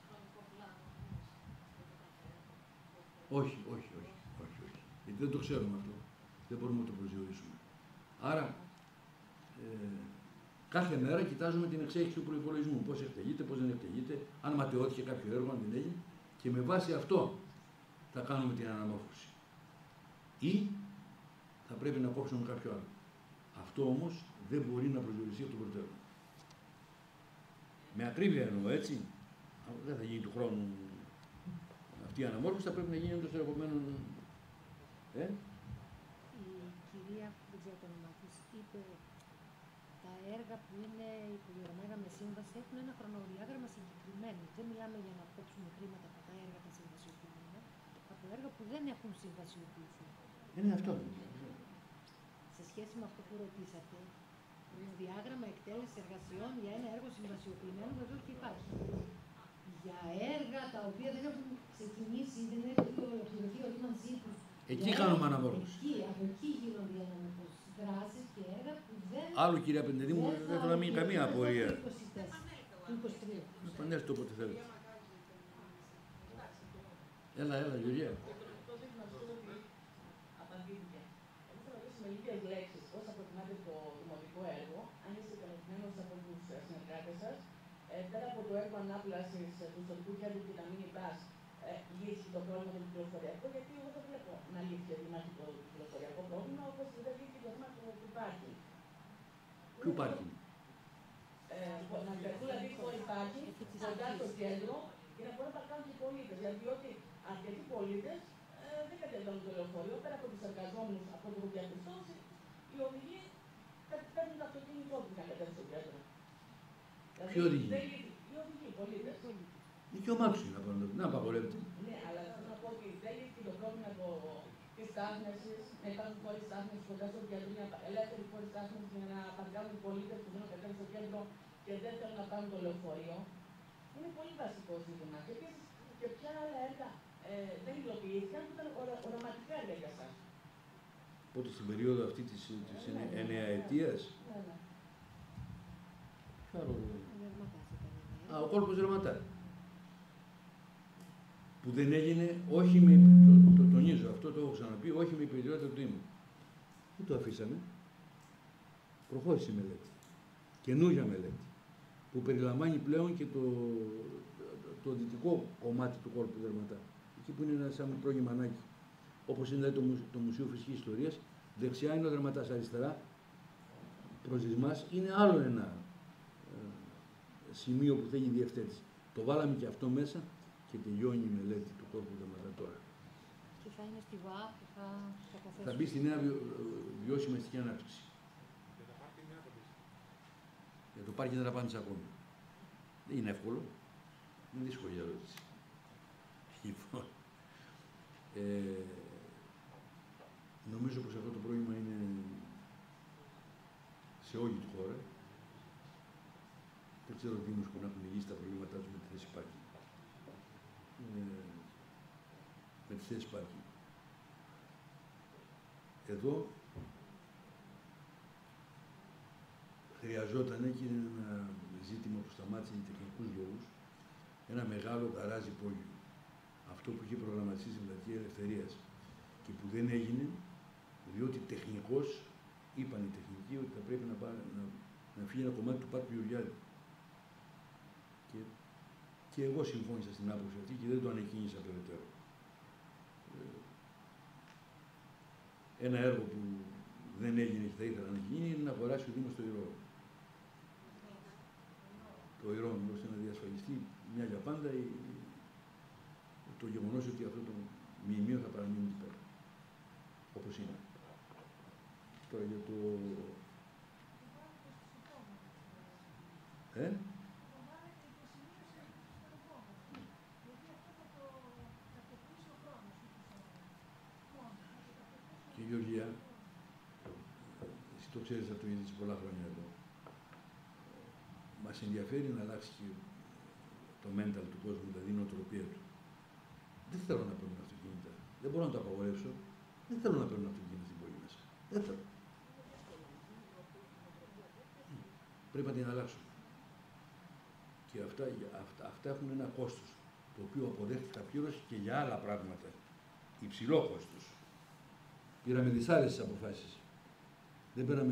Όχι, όχι, όχι, όχι, όχι. Γιατί δεν το ξέρουμε αυτό. Δεν μπορούμε να το προσδιορίσουμε. Άρα, ε, κάθε μέρα κοιτάζουμε την εξέλιξη του προϋπολογισμού. Πώς εκτελείται, πώς δεν εκτελείται, αν ματαιώθηκε κάποιο έργο, αν δεν έγινε. Και με βάση αυτό θα κάνουμε την αναμόρφωση. Ή θα πρέπει να κόψουμε κάποιο άλλο. Αυτό όμως δεν μπορεί να προσδιοριστεί από τον προτέρων. Με ακρίβεια εννοώ, έτσι. Δεν θα γίνει του χρόνου αυτή η αναμόρφωση, θα πρέπει να γίνει εντός των επομένων. Ε? Η κυρία, δεν ξέρω το όνομά της, είπε τα έργα που είναι υπογεγραμμένα με σύμβαση έχουν ένα χρονοδιάγραμμα συγκεκριμένο. Δεν μιλάμε για να κόψουμε χρήματα από τα έργα τα συμβασιοποιημένα, από έργα που δεν έχουν συμβασιοποιηθεί. Είναι αυτό. Σε σχέση με αυτό που ρωτήσατε, χρονοδιάγραμμα εκτέλεση εργασιών για ένα έργο συμβασιοποιημένο βεβαίως και υπάρχει. Για έργα τα οποία δεν έχουν ξεκινήσει, δεν έχουν ολοκληρωθεί η ορίμανσή του. Εκεί κάνουμε αναμόρφωση. Εκεί, από εκεί γίνονται οι αναμόρφωσεις. Δράσεις και έργα που δεν. Άλλο, κυρία Πεντελή μου, δεν θέλω να μείνει καμία απορία. είκοσι τρία. Να επανέλθετε όποτε θέλετε. Έλα, έλα, Γεωργία. Το ζήτημα πιστεύω ότι απαντήθηκε. Εγώ θα ρωτήσω με λίγες λέξεις πώς αποτιμάτε το δημοτικό έργο, αν είστε ικανοποιημένος από τους συνεργάτες σας, ε, πέρα από το έργο ανάπλασης του ιστορικού κέντρου και τα μίνι μπας, ε, λύσει το πρόβλημα του κυκλοφοριακού, γιατί εγώ δεν βλέπω να λύσει υπάρχει το κυκλοφοριακό πρόβλημα, όπως δεν λύσει το θέμα του πάρκινγκ. Ποιο πάρκινγκ? Ε, να βρεθούν δηλαδή χώροι πάρκινγκ κοντά στο κέντρο για να μπορούν να παρκάρουν και οι πολίτες. Διότι αρκετοί πολίτες ε, δεν κατεβαίνουν το λεωφορείο, πέρα από τους εργαζόμενους από το που διαπιστώσει, οι οδηγοί παίρνουν το αυτοκίνητό τους να κατέβουν στο κέντρο. Ποιοι οδηγοί? Οι οδηγοί, οι πολίτες. Δικαίωμά τους είναι να απαγορεύεται. Ναι, αλλά θέλω να πω ότι δεν λύθηκε το πρόβλημα της στάθμευσης, να υπάρχουν χώροι στάθμευσης κοντά στο κέντρο, ελεύθεροι χώροι στάθμευσης για να παρκάρουν οι πολίτες που δεν κατέβουν στο κέντρο και δεν θέλουν να πάρουν το λεωφορείο. Είναι πολύ βασικό ζήτημα. Και επίσης και ποια άλλα έργα ε, δεν υλοποιήθηκαν που ήταν ορα, οραματικά έργα για εσάς. Οπότε στην περίοδο αυτή της, της ναι, ναι, εννεαετίας. Ναι, ναι. Ποιο άλλο? Α, ο κόλπος Δερματά. Που δεν έγινε, όχι με, το, το, το τονίζω αυτό, το έχω ξαναπεί, όχι με υπηρεσιότητα του Δήμου. Πού το αφήσαμε? Προχώρησε η μελέτη. Καινούργια μελέτη. Που περιλαμβάνει πλέον και το, το, το δυτικό κομμάτι του κόλπου Δερματά. Εκεί που είναι ένα σαν μικρό γυμανάκι. Όπως είναι το, το Μουσείο Φυσικής Ιστορίας, δεξιά είναι ο Δερματάς, αριστερά προς εμάς είναι άλλο ένα ε, σημείο που θέλει διευθέτηση. Το βάλαμε και αυτό μέσα και τελειώνει η μελέτη του κόλπου Δερματά τώρα. Και θα είναι στη ΒΑ που θα καταθέσουμε. Θα μπει στη νέα βιο, βιώσιμη αστική ανάπτυξη. Για το πάρκινγκ δεν απάντησα ακόμη. Δεν είναι εύκολο. Είναι δύσκολη η ερώτηση. Λοιπόν, ε, νομίζω πως αυτό το πρόβλημα είναι σε όλη τη χώρα. Δεν ξέρω δήμους που να έχουν λύσει τα προβλήματά τους με τη θέση πάρκινγκ. ε, με τις θέσεις πάρκινγκ. Εδώ χρειαζόταν και ένα ζήτημα που σταμάτησε για τεχνικούς λόγους, ένα μεγάλο γκαράζ υπόγειο. Αυτό που είχε προγραμματιστεί στην Πλατεία Ελευθερίας και που δεν έγινε, διότι τεχνικώς είπαν οι τεχνικοί ότι θα πρέπει να, πάρει, να, να φύγει ένα κομμάτι του Πάρκου Γεωργιάδη. Και, και εγώ συμφώνησα στην άποψη αυτή και δεν το ανεκκίνησα περαιτέρω. Ένα έργο που δεν έγινε και θα ήθελα να γίνει είναι να αγοράσει ο Δήμος το Ηρώ. Το Ηρώ, ώστε να διασφαλιστεί μια για πάντα η, το γεγονός ότι αυτό το μνημείο θα παραμείνει εκεί πέρα. Όπως είναι. Τώρα για το... Ε? Και Γεωργία, εσύ το ξέρεις αυτό ήδη σε πολλά χρόνια εδώ. Μας ενδιαφέρει να αλλάξει και το mental του κόσμου, δηλαδή η νοοτροπία του. Δεν θέλω να παίρνουν αυτοκίνητα. Δεν μπορώ να το απαγορεύσω. Δεν θέλω να παίρνουν αυτοκίνητα στην πόλη μέσα. Δεν θέλω. Πρέπει να την αλλάξουμε. Και αυτά, αυτά, αυτά έχουν ένα κόστος, το οποίο αποδέχτηκα πλήρως και για άλλα πράγματα. Υψηλό κόστος. Πήραμε δυσάρεστες αποφάσεις. Δεν πήραμε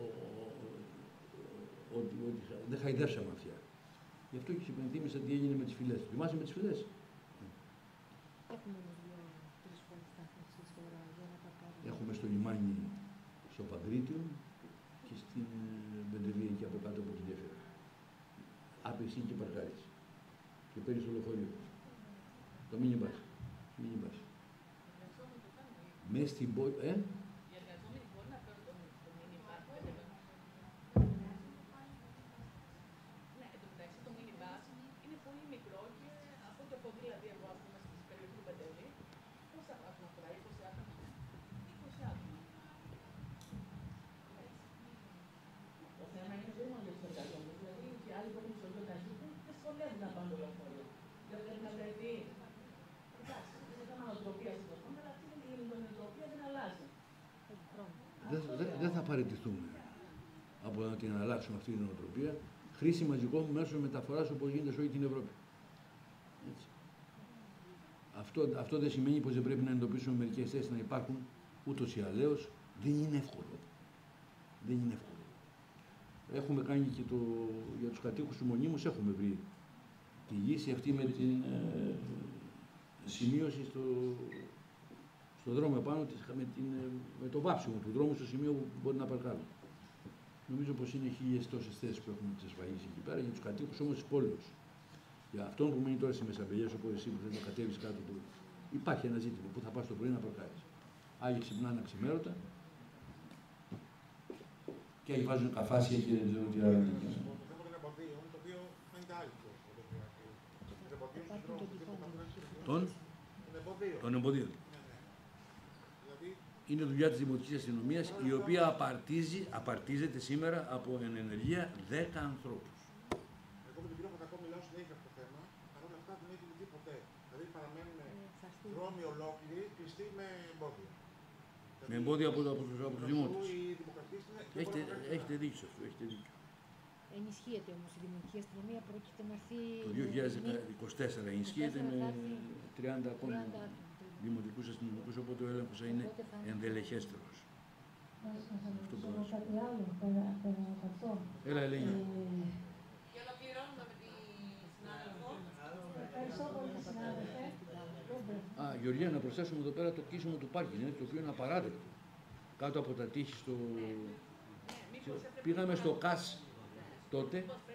ότι δεν χαϊδεύσαμε αυτιά. Γι' αυτό και υπενθύμισα τι έγινε με τις φυλές. Θυμάσαι με τις φυλές. Έχουμε όμως δύο-τρεις πόλεις στάθμευσης τώρα για να τα κάνουμε. Έχουμε στο λιμάνι στο Παγκρίτιο και στην Μπεντεβία εκεί από κάτω από τη γέφυρα. Άπεση και παρκάρεις. Και παίρνεις το λεωφορείο. Το μίνιμπας. Μίνιμπας. Μες στην πόλη... Ε? Δεν θα παραιτηθούμε από να την αλλάξουμε αυτή την νοοτροπία. Χρήση μαζικών μέσων μεταφοράς όπως γίνεται σε όλη την Ευρώπη. Έτσι. Αυτό, αυτό δεν σημαίνει πως δεν πρέπει να εντοπίσουμε μερικές θέσεις να υπάρχουν ούτως ή αλλιώς. Δεν είναι εύκολο. Δεν είναι εύκολο. Έχουμε κάνει και το, για τους κατοίκους του μονίμους έχουμε βρει τη λύση αυτή με την ε, σημείωση στο, στον δρόμο επάνω της, με, την, με το βάψιμο του δρόμου στο σημείο που μπορεί να παρκάρουν. Νομίζω πως είναι χίλιες τόσες θέσεις που έχουμε εξασφαλίσει εκεί πέρα για τους κατοίκους όμως της πόλης. Για αυτόν που μένει τώρα στις Μεσαμπελιές, όπως εσύ που θέλει να κατέβεις κάτω, που υπάρχει ένα ζήτημα που θα πας το πρωί να παρκάρεις. Άλλοι ξυπνάνε αξιμέρωτα και άλλοι βάζουν καφάσια και δεν ξέρω τι άλλο. Των, των εμποδίων. Είναι δουλειά της Δημοτικής Αστυνομίας, η οποία απαρτίζει, απαρτίζεται σήμερα από εν ενεργεία δέκα ανθρώπους. Εγώ με τον κύριο Πατακό μιλάω συνέχεια αυτό το θέμα, παρ' όλα αυτά δεν έχει λυθεί ποτέ. Δηλαδή παραμένουν δρόμοι ολόκληροι κλειστοί με εμπόδια. Με εμπόδια από, από, από, από τους δημότες. Έχετε, έχετε δίκιο αυτό, έχετε δίκιο. Ενισχύεται όμως η Δημοτική Αστυνομία, πρόκειται να έρθει... Το δύο χιλιάδες είκοσι τέσσερα ενισχύεται με τριάντα ακόμη δημοτικούς αστυνομικούς, οπότε ο έλεγχος θα είναι ενδελεχέστερος. Αυτό που βάζω. Κάτι άλλο πέρα από αυτό. Έλα, Ελένη. Και ολοκληρώνουμε με τη συνάδελφο. Ευχαριστώ πολύ, συνάδελφε. Α, Γεωργία, να προσθέσουμε εδώ πέρα το κλείσιμο του πάρκινγκ, το οποίο είναι απαράδεκτο. Κάτω από τα τείχη στο... Πήγαμε στο ΚΑΣ τότε.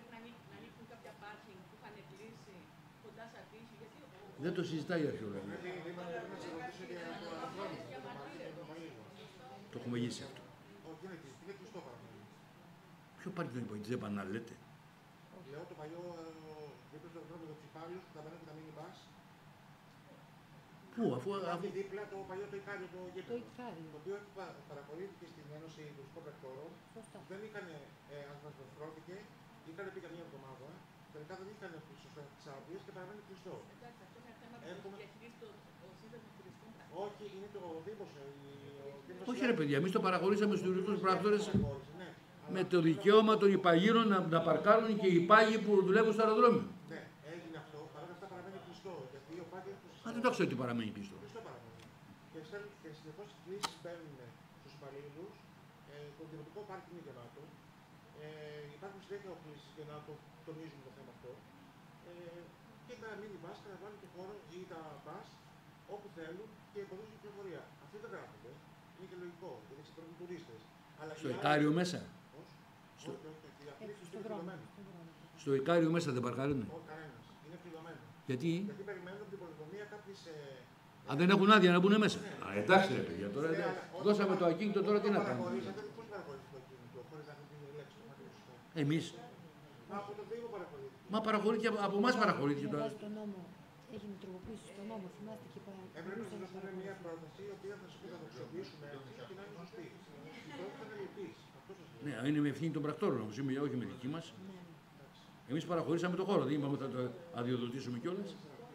Δεν το συζητάει η αρχαιολογία. Το έχουμε γύσει αυτό. Ποιο πάρκινγκ είναι η Τζέπανα, λέτε. Λέω το παλιό δίπλα στο δρόμο του Ψηφάλιου, που τα βαίνουν και τα μίνι μπας. Πού, αφού... αφού... δίπλα το παλιό το Ικάριο, το γήπεδο. Το οποίο παραχωρήθηκε στην Ένωση των Σκοπρακτόρων. Δεν είχαν, αν μας προσφρώθηκε, είχαν πει για μια εβδομάδα τελικά δεν είχαν σωστά τις αραβίες και παραμένει κλειστό. Εντάξει, αυτό είναι θέμα που Έχουμε... διαχειρίζει το Σύνδεσμο Τουριστών. Όχι, είναι το Δήμος. Όχι ρε παιδιά, εμείς το παραχωρήσαμε στους τουριστικούς πράκτορες ναι. με το δικαίωμα των υπαγείρων να, να παρκάρουν και οι υπάγοι που δουλεύουν στο αεροδρόμιο. Ναι, έγινε αυτό, παρόλα αυτά παραμένει κλειστό. Γιατί ο πάγιος του Α, δεν το ξέρω ότι παραμένει κλειστό. Κλειστό παραμένει. Και, και συνεχώς οι κλήσεις μπαίνουν στους υπαλλήλους, ε, το δημοτικό πάρκινγκ είναι γεμάτο. Ε, υπάρχουν συνέχεια οπλίσεις για να το τονίζουμε το θέμα αυτό. Ε, και τα μίνι μπας καταβάλουν το χώρο ή τα μπας όπου θέλουν και εμποδίζουν την κυκλοφορία. Αυτοί δεν γράφονται. Είναι και λογικό, γιατί εξυπηρετούν τουρίστες. Στο Ικάριο μέσα. Στο... Όχι, όχι, όχι. Οι απλήξεις είναι πληρωμένοι. Στο Ικάριο μέσα δεν παρκάρουν. Όχι, κανένας. Είναι πληρωμένο. Γιατί? Γιατί περιμένουν από την πολυκομία κάποιες... Ε... Αν δεν έχουν άδεια να μπουν μέσα. Α, εντάξει ρε παιδιά, τώρα Ναι, δώσαμε το ακίνητο, τώρα τι να κάνουμε. Πώς παραχωρήσατε το ακίνητο, χωρίς να έχουν την λέξη το μάτι σωστά. Εμείς. Μα από το Δήμο παραχωρήθηκε. Μα παραχωρήθηκε, από εμάς παραχωρήθηκε τώρα. Βάζει τον νόμο. Έγινε τροποποίηση στον νόμο, θυμάστε και πάει. Έπρεπε να σας δώσουμε μια πρόταση η οποία θα σας πει να το αξιοποιήσουμε έτσι και να είναι σωστή. Η πρώτη θα είναι λυπής. Αυτό σας λέω. Ναι, είναι με ευθύνη των πρακτόρων όμως, όχι με δική μας. Εμείς παραχωρήσαμε το χώρο, δεν είπαμε ότι θα το αδειοδοτήσουμε κιόλας.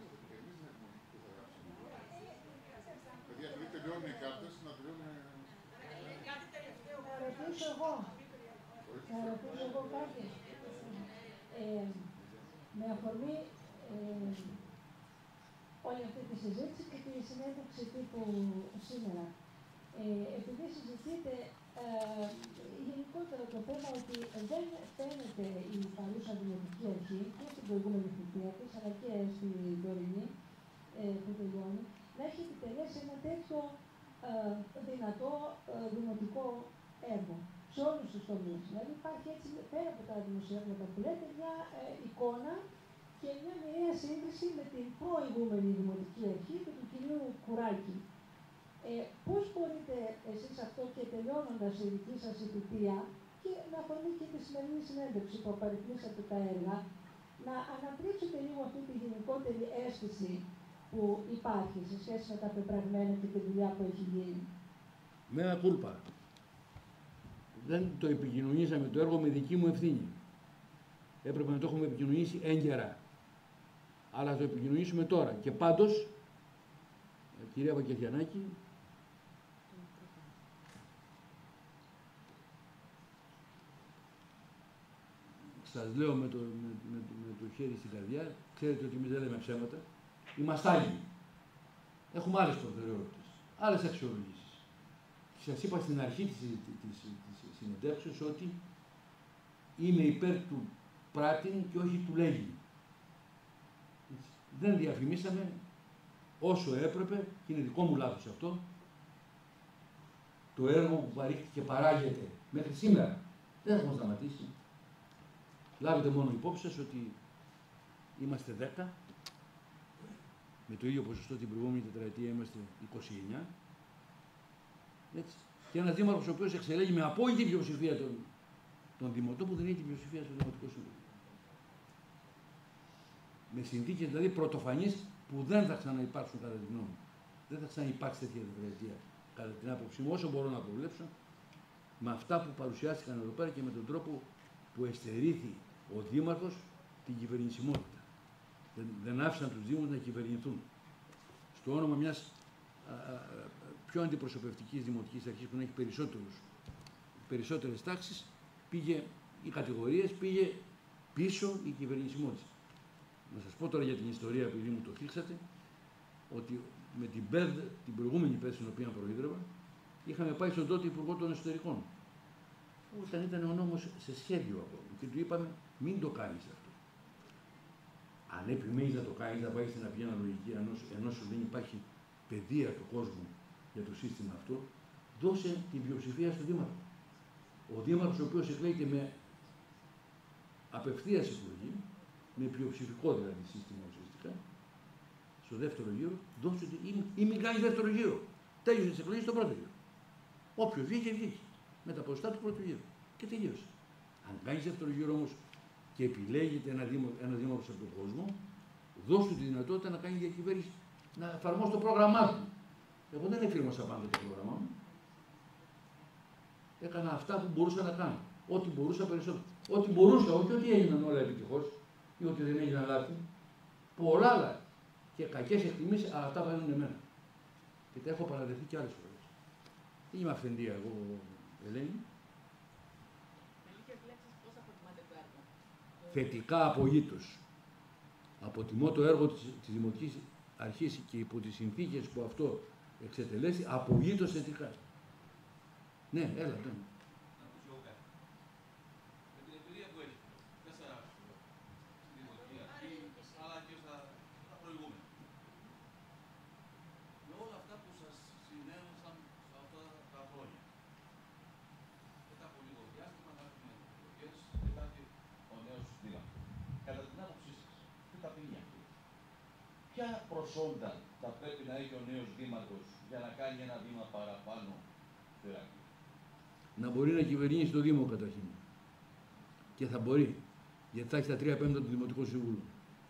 Παιδιά, επειδή τελειώνουν οι κάρτες, να τελειώνουν... Να ρωτήσω εγώ. Να ρωτήσω εγώ κάτι. Ε, με αφορμή ε, όλη αυτή τη συζήτηση και τη συνέντευξη τύπου σήμερα. Ε, επειδή συζητείτε ε, γενικότερα το θέμα ότι δεν φαίνεται η παρούσα δημοτική αρχή και στην προηγούμενη θητεία της, αλλά και στην τωρινή ε, που τελειώνει, να έχει επιτελέσει ένα τέτοιο ε, δυνατό ε, δημοτικό έργο σε όλους τους τομείς. Δηλαδή υπάρχει έτσι πέρα από τα δημοσιεύματα που λέτε μια ε, εικόνα και μια μοιραία σύγκριση με την προηγούμενη δημοτική αρχή και του κυρίου Κουράκη. Ε, πώς μπορείτε εσείς αυτό και τελειώνοντας η δική σας θητεία και με αφορμή και τη σημερινή συνέντευξη που απαριθμίσατε τα έργα, να αναπτύξετε λίγο αυτή τη γενικότερη αίσθηση που υπάρχει σε σχέση με τα πεπραγμένα και τη δουλειά που έχει γίνει. Με ένα κούλπα. Δεν το επικοινωνήσαμε το έργο με δική μου ευθύνη. Έπρεπε να το έχουμε επικοινωνήσει έγκαιρα. Αλλά θα το επικοινωνήσουμε τώρα. Και πάντως, κυρία Βακεχιανάκη, σας λέω με το, με, με, με το χέρι στην καρδιά, ξέρετε ότι εμείς δεν λέμε ψέματα. Είμαστε άλλοι. Έχουμε άλλες προτεραιότητες, άλλες αξιολογήσεις. Σας είπα στην αρχή της, της, της συνεντεύξεως ότι είμαι υπέρ του πράτην και όχι του λέγει. Δεν διαφημίσαμε όσο έπρεπε, και είναι δικό μου λάθος αυτό, το έργο που παρήχθηκε και παράγεται μέχρι σήμερα. Δεν έχουμε σταματήσει. Λάβετε μόνο υπόψη σας ότι είμαστε δέκα, με το ίδιο ποσοστό την προηγούμενη τετραετία είμαστε είκοσι εννιά. Έτσι. Και ένας δήμαρχος ο οποίος εξελέγει με απόλυτη πλειοψηφία των, των δημοτών που δεν έχει την πλειοψηφία στο Δημοτικό Συμβούλιο. Με συνθήκες δηλαδή πρωτοφανείς που δεν θα ξαναυπάρξουν κατά τη γνώμη μου. Δεν θα ξαναυπάρξει τέτοια τετραετία κατά την άποψή μου, όσο μπορώ να προβλέψω, με αυτά που παρουσιάστηκαν εδώ πέρα και με τον τρόπο που εστερήθη ο Δήμαρχος την κυβερνησιμότητα. Δεν, δεν άφησαν τους Δήμους να κυβερνηθούν. Στο όνομα μιας α, α, πιο αντιπροσωπευτικής δημοτικής αρχής που να έχει περισσότερους, περισσότερες τάξεις, πήγε οι κατηγορίες, πήγε πίσω η κυβερνησιμότητα. Να σας πω τώρα για την ιστορία, επειδή μου το θίξατε, ότι με την ΠΕΔ, την προηγούμενη ΠΕΔ στην οποία προείδρευα, είχαμε πάει στον τότε Υπουργό των Εσωτερικών. Όταν ήταν ο νόμος σε σχέδιο ακόμα και του είπαμε μην το κάνεις αυτό. Αν επιμένεις να το κάνεις, να πάει στην απλή αναλογική, ενώ σου δεν υπάρχει παιδεία του κόσμου για το σύστημα αυτό, δώσε την πλειοψηφία στον Δήμαρχο. Ο Δήμαρχος, ο οποίος εκλέγεται με απευθείας εκλογή, με πλειοψηφικό δηλαδή σύστημα ουσιαστικά, στο δεύτερο γύρο, δώσε την ή, ή μην κάνει δεύτερο γύρο. Τέλειωσε τις εκλογές στον πρώτο γύρο. Όποιος βγήκε, βγήκε. Με τα ποσοστά του πρώτου γύρου. Και τελείωσε. Αν κάνει δεύτερο γύρο όμως και επιλέγεται ένα, δήμο, ένα δήμαρχος από τον κόσμο, δώσ' του τη δυνατότητα να κάνει διακυβέρνηση, να εφαρμόσει το πρόγραμμά του. Εγώ δεν εφήρμοσα πάντα το πρόγραμμά μου. Έκανα αυτά που μπορούσα να κάνω. Ό,τι μπορούσα περισσότερο. Ό,τι μπορούσα, όχι ότι έγιναν όλα επιτυχώς. ή ότι δεν έγιναν λάθη. Πολλά λάθη και κακές εκτιμήσεις, αλλά αυτά βαίνουν εμένα. Και τα έχω παραδεχθεί και άλλες φορές. Δεν είμαι αυθεντία εγώ, Ελένη. Θετικά απογοήτως. Αποτιμώ το έργο της, της Δημοτικής Αρχής και υπό τις συνθήκες που αυτό εξετελέσει, απογοήτως θετικά. Ναι, έλα, ναι. Με την εμπειρία που έχετε, τέσσερα χρόνια στη Δημοτική Αρχή, αλλά και στα προηγούμενα. Με όλα αυτά που σας συνέβησαν σε αυτά τα χρόνια. Μετά από λίγο διάστημα θα έχουμε εκλογές και θα έρθει ο νέος δήμαρχος. Κατά την άποψή σας, τι ταπεινή αυτή. Ποια προσόντα θα πρέπει να έχει ο νέος δήμαρχος για να κάνει ένα βήμα παραπάνω στο Ηράκλειο? Να μπορεί να κυβερνήσει το Δήμο καταρχήν. Και θα μπορεί. Γιατί θα έχει τα τρία πέμπτα του Δημοτικού Συμβούλου.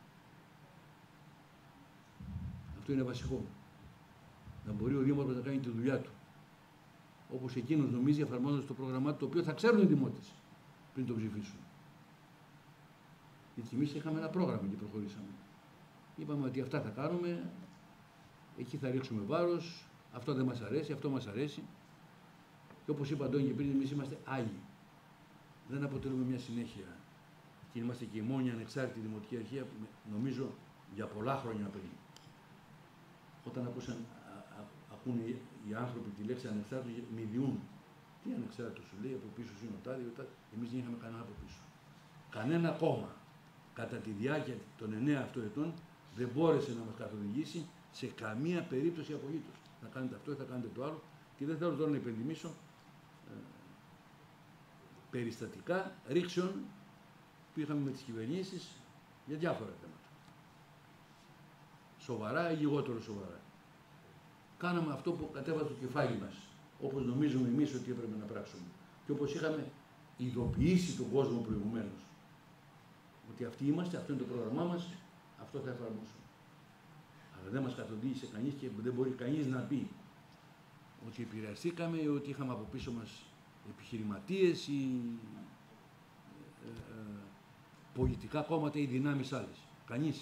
Αυτό είναι βασικό. Να μπορεί ο Δήμαρχος να κάνει τη δουλειά του. Όπως εκείνος νομίζει, εφαρμόζοντας το πρόγραμμά του, το οποίο θα ξέρουν οι δημότες πριν το ψηφίσουν. Γιατί εμείς είχαμε ένα πρόγραμμα και προχωρήσαμε. Είπαμε ότι αυτά θα κάνουμε, εκεί θα ρίξουμε βάρος, αυτό δεν μας αρέσει, αυτό μας αρέσει. Και όπως είπα Αντώνη και πριν, εμείς είμαστε άλλοι. Δεν αποτελούμε μια συνέχεια. Και είμαστε και η μόνη ανεξάρτητη Δημοτική Αρχή, νομίζω, για πολλά χρόνια πριν. Όταν ακούσαν, α, α, ακούνε οι, οι άνθρωποι τη λέξη ανεξάρτητο, μηδιούν. Τι ανεξάρτητο σου λέει, από πίσω σου είναι ο τάδε, ο τάδε. Εμείς δεν είχαμε κανένα από πίσω. Κανένα κόμμα κατά τη διάρκεια των εννέα αυτών ετών δεν μπόρεσε να μας καθοδηγήσει σε καμία περίπτωση απογοήτευση. Θα κάνετε αυτό ή θα κάνετε το άλλο. Και δεν θέλω τώρα να υπενθυμίσω ε, περιστατικά ρήξεων που είχαμε με τις κυβερνήσεις για διάφορα θέματα. Σοβαρά ή λιγότερο σοβαρά. Κάναμε αυτό που κατέβασε το κεφάλι μας, όπως νομίζουμε εμείς ότι έπρεπε να πράξουμε. Και όπως είχαμε ειδοποιήσει τον κόσμο προηγουμένως. Ότι αυτοί είμαστε, αυτό είναι το πρόγραμμά μας, αυτό θα εφαρμόσουμε. Αλλά δεν μας καθοδήγησε κανείς και δεν μπορεί κανείς να πει ότι επηρεαστήκαμε ή ότι είχαμε από πίσω μας επιχειρηματίες ή ε, ε, πολιτικά κόμματα ή δυνάμεις άλλες. Κανείς.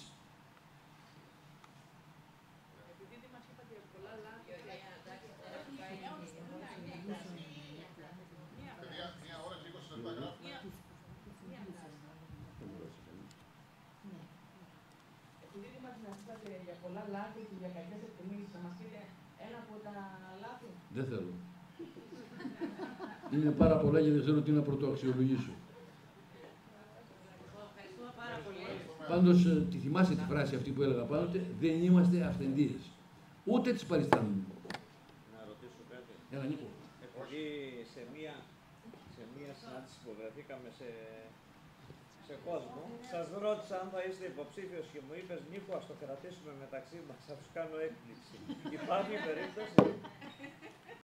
Για πολλά λάθη και για κακές εκτιμήσεις, θα μας πείτε ένα από τα λάθη? Δεν θέλω. Είναι πάρα πολλά και δεν ξέρω τι να πρωτοαξιολογήσω. Πάντως, τη θυμάστε τη φράση αυτή που έλεγα πάντοτε, δεν είμαστε αυθεντίες. Ούτε τις παριστάνουμε. Να ρωτήσω κάτι. Έλα, Νίκο. Επειδή σε μία, σε μία συνάντηση που βρεθήκαμε σε, σε κόσμο, σας ρώτησα αν θα είστε υποψήφιος και μου είπες Νίκο, ας το κρατήσουμε μεταξύ μας, θα τους κάνω έκπληξη. Υπάρχει περίπτωση?